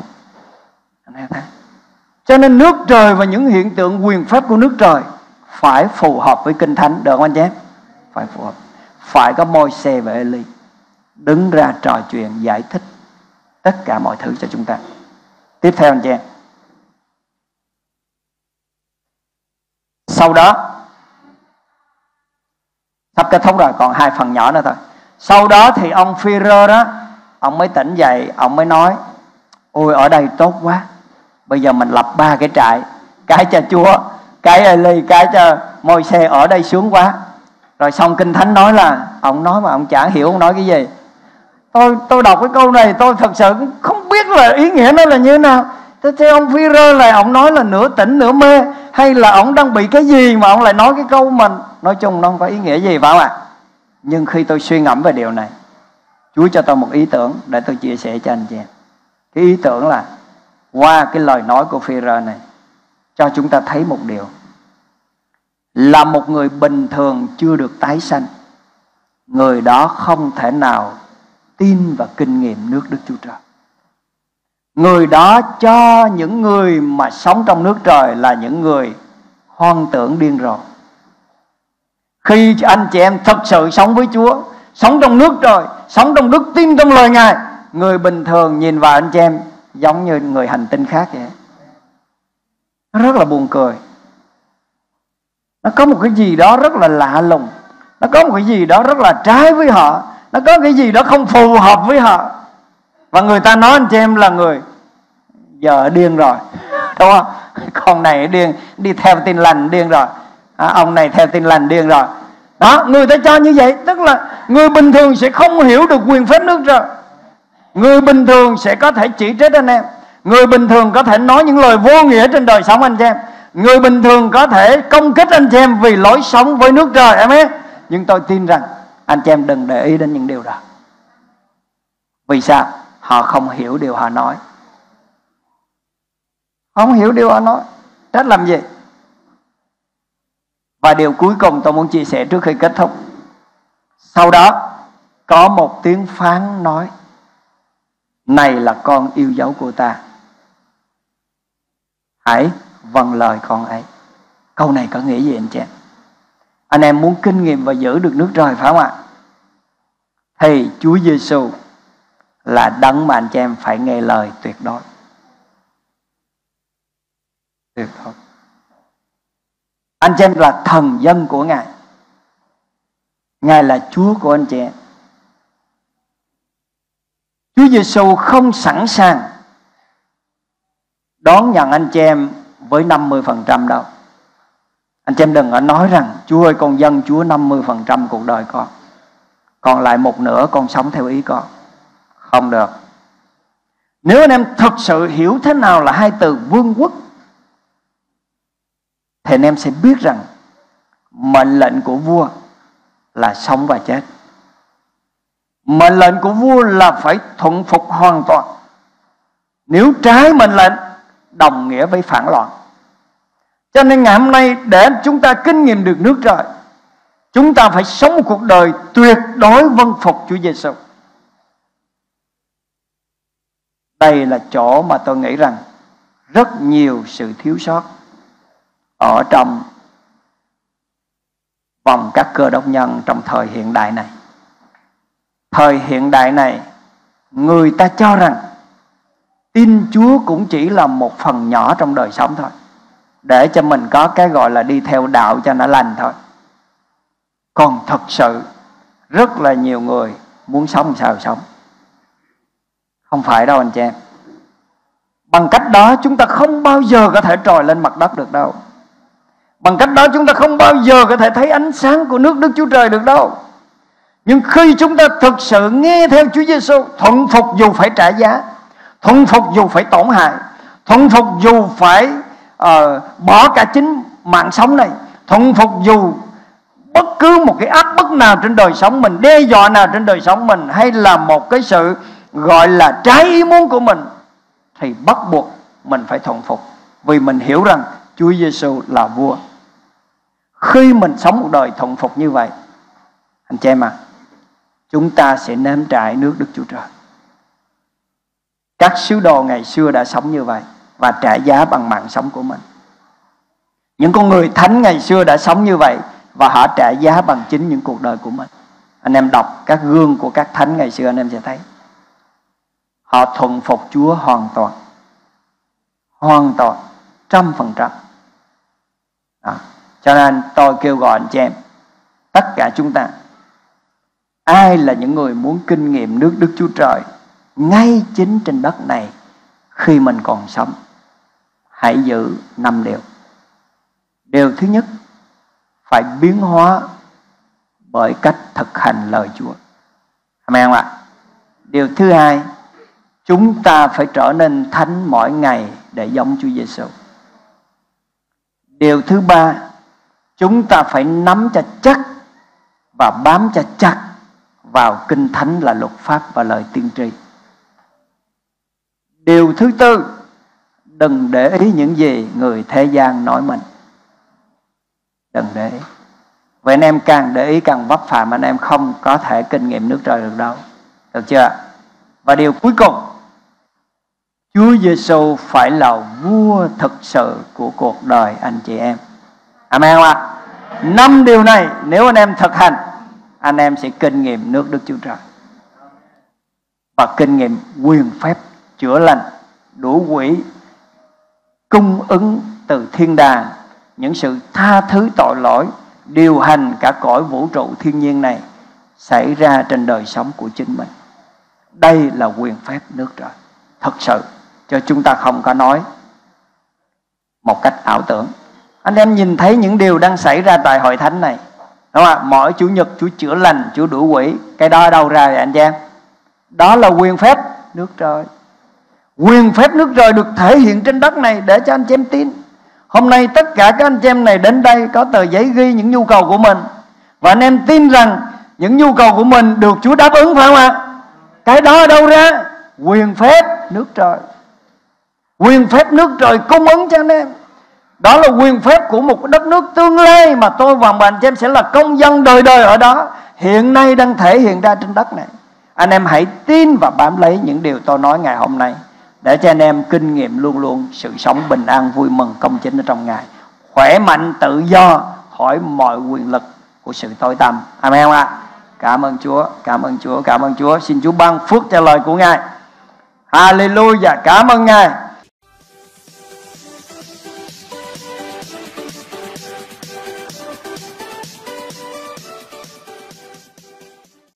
Cho nên nước trời và những hiện tượng quyền phép của nước trời phải phù hợp với Kinh Thánh, được không anh chị em? Phải phù hợp. Phải có Môi-se và Eli đứng ra trò chuyện giải thích tất cả mọi thứ cho chúng ta. Tiếp theo anh chị em, sau đó sắp kết thúc rồi, còn hai phần nhỏ nữa thôi. Sau đó thì ông Phi-rơ đó, ông mới tỉnh dậy, ông mới nói ôi ở đây tốt quá, bây giờ mình lập ba cái trại, cái cho Chúa, cái Eli, cái cho Môi-se, ở đây sướng quá. Rồi xong Kinh Thánh nói là ông nói mà ông chả hiểu ông nói cái gì. Tôi tôi đọc cái câu này tôi thật sự không biết là ý nghĩa nó là như thế nào. Thế theo ông Phi-rơ là ông nói là nửa tỉnh nửa mê, hay là ông đang bị cái gì mà ông lại nói cái câu mình? Nói chung nó không có ý nghĩa gì phải không ạ? Nhưng khi tôi suy ngẫm về điều này, Chúa cho tôi một ý tưởng để tôi chia sẻ cho anh chị em. Cái ý tưởng là qua cái lời nói của Phi-rơ này cho chúng ta thấy một điều là một người bình thường chưa được tái sanh, người đó không thể nào tin và kinh nghiệm nước Đức Chúa Trời. Người đó cho những người mà sống trong nước trời là những người hoang tưởng điên rồ. Khi anh chị em thật sự sống với Chúa, sống trong nước trời, sống trong đức tin trong lời Ngài, người bình thường nhìn vào anh chị em giống như người hành tinh khác vậy. Nó rất là buồn cười. Nó có một cái gì đó rất là lạ lùng, nó có một cái gì đó rất là trái với họ, nó có cái gì đó không phù hợp với họ. Và người ta nói anh chị em là người giờ điên rồi, đúng không? Con này điên, đi theo tin lành điên rồi, à, ông này theo tin lành điên rồi. Đó, người ta cho như vậy. Tức là người bình thường sẽ không hiểu được quyền phép nước trời. Người bình thường sẽ có thể chỉ trích anh em, người bình thường có thể nói những lời vô nghĩa trên đời sống anh chị em, người bình thường có thể công kích anh chị em vì lối sống với nước trời. Amen. Nhưng tôi tin rằng anh chị em đừng để ý đến những điều đó. Vì sao? Họ không hiểu điều họ nói. Không hiểu điều họ nói, trách làm gì? Và điều cuối cùng tôi muốn chia sẻ trước khi kết thúc. Sau đó có một tiếng phán nói: này là con yêu dấu của ta, hãy vâng lời con ấy. Câu này có nghĩa gì anh chị em? Anh em muốn kinh nghiệm và giữ được nước trời phải không ạ? Thì Chúa Giêsu là đấng mà anh chị em phải nghe lời tuyệt đối. Tuyệt đối. Anh chị em là thần dân của Ngài, Ngài là Chúa của anh chị em. Chúa Giêsu không sẵn sàng đón nhận anh chị em với năm mươi phần trăm đâu. Anh chị em đừng có nói rằng Chúa ơi con dâng Chúa năm mươi phần trăm cuộc đời con, còn lại một nửa con sống theo ý con. Không được. Nếu anh em thực sự hiểu thế nào là hai từ vương quốc, thì anh em sẽ biết rằng mệnh lệnh của vua là sống và chết. Mệnh lệnh của vua là phải thuận phục hoàn toàn. Nếu trái mệnh lệnh đồng nghĩa với phản loạn. Cho nên ngày hôm nay để chúng ta kinh nghiệm được nước trời, chúng ta phải sống một cuộc đời tuyệt đối vâng phục Chúa Giêsu. Đây là chỗ mà tôi nghĩ rằng rất nhiều sự thiếu sót ở trong vòng các cơ đốc nhân trong thời hiện đại này. Thời hiện đại này, người ta cho rằng tin Chúa cũng chỉ là một phần nhỏ trong đời sống thôi, để cho mình có cái gọi là đi theo đạo cho nó lành thôi. Còn thật sự rất là nhiều người muốn sống sao sống. Không phải đâu anh chị em. Bằng cách đó chúng ta không bao giờ có thể trồi lên mặt đất được đâu. Bằng cách đó chúng ta không bao giờ có thể thấy ánh sáng của nước Đức Chúa Trời được đâu. Nhưng khi chúng ta thực sự nghe theo Chúa Giêsu, thuận phục dù phải trả giá, thuận phục dù phải tổn hại, thuận phục dù phải uh, bỏ cả chính mạng sống này, thuận phục dù bất cứ một cái áp bức nào trên đời sống mình, đe dọa nào trên đời sống mình, hay là một cái sự gọi là trái ý muốn của mình, thì bắt buộc mình phải thuận phục. Vì mình hiểu rằng Chúa Giêsu là vua. Khi mình sống một đời thuận phục như vậy, anh chị em à, chúng ta sẽ nếm trải nước Đức Chúa Trời. Các sứ đồ ngày xưa đã sống như vậy và trả giá bằng mạng sống của mình. Những con người thánh ngày xưa đã sống như vậy và họ trả giá bằng chính những cuộc đời của mình. Anh em đọc các gương của các thánh ngày xưa, anh em sẽ thấy họ thuận phục Chúa hoàn toàn, hoàn toàn, trăm phần trăm. À, cho nên tôi kêu gọi anh chị em, tất cả chúng ta, ai là những người muốn kinh nghiệm nước Đức Chúa Trời ngay chính trên đất này khi mình còn sống, hãy giữ năm điều. Điều thứ nhất, phải biến hóa bởi cách thực hành lời Chúa. Amen không ạ? Điều thứ hai, chúng ta phải trở nên thánh mỗi ngày để giống Chúa Giêsu. Điều thứ ba, chúng ta phải nắm cho chắc và bám cho chặt vào Kinh Thánh là luật pháp và lời tiên tri. Điều thứ tư, đừng để ý những gì người thế gian nói mình. Đừng để ý. Vậy anh em càng để ý càng vấp phạm, anh em không có thể kinh nghiệm nước trời được đâu. Được chưa? Và điều cuối cùng, Chúa Giêsu phải là vua thực sự của cuộc đời anh chị em. Amen không ạ? Năm điều này nếu anh em thực hành, anh em sẽ kinh nghiệm nước Đức Chúa Trời và kinh nghiệm quyền phép chữa lành, đủ quỷ, cung ứng từ thiên đàng, những sự tha thứ tội lỗi, điều hành cả cõi vũ trụ thiên nhiên này xảy ra trên đời sống của chính mình. Đây là quyền phép nước trời thật sự, cho chúng ta không có nói một cách ảo tưởng. Anh em nhìn thấy những điều đang xảy ra tại hội thánh này, đúng không ạ? Mỗi chủ nhật Chúa chữa lành, Chúa đuổi quỷ. Cái đó ở đâu ra vậy anh chị em? Đó là quyền phép nước trời. Quyền phép nước trời được thể hiện trên đất này để cho anh chị em tin. Hôm nay tất cả các anh chị em này đến đây có tờ giấy ghi những nhu cầu của mình, và anh em tin rằng những nhu cầu của mình được Chúa đáp ứng, phải không ạ? Cái đó ở đâu ra? Quyền phép nước trời. Quyền phép nước trời cung ứng cho anh em. Đó là quyền phép của một đất nước tương lai mà tôi và bạn chị em sẽ là công dân đời đời ở đó, hiện nay đang thể hiện ra trên đất này. Anh em hãy tin và bám lấy những điều tôi nói ngày hôm nay, để cho anh em kinh nghiệm luôn luôn sự sống bình an, vui mừng, công chính ở trong Ngài, khỏe mạnh, tự do khỏi mọi quyền lực của sự tối tăm. Amen không ạ? Cảm ơn Chúa, cảm ơn Chúa, cảm ơn Chúa. Xin Chúa ban phước cho lời của Ngài. Hallelujah, cảm ơn Ngài.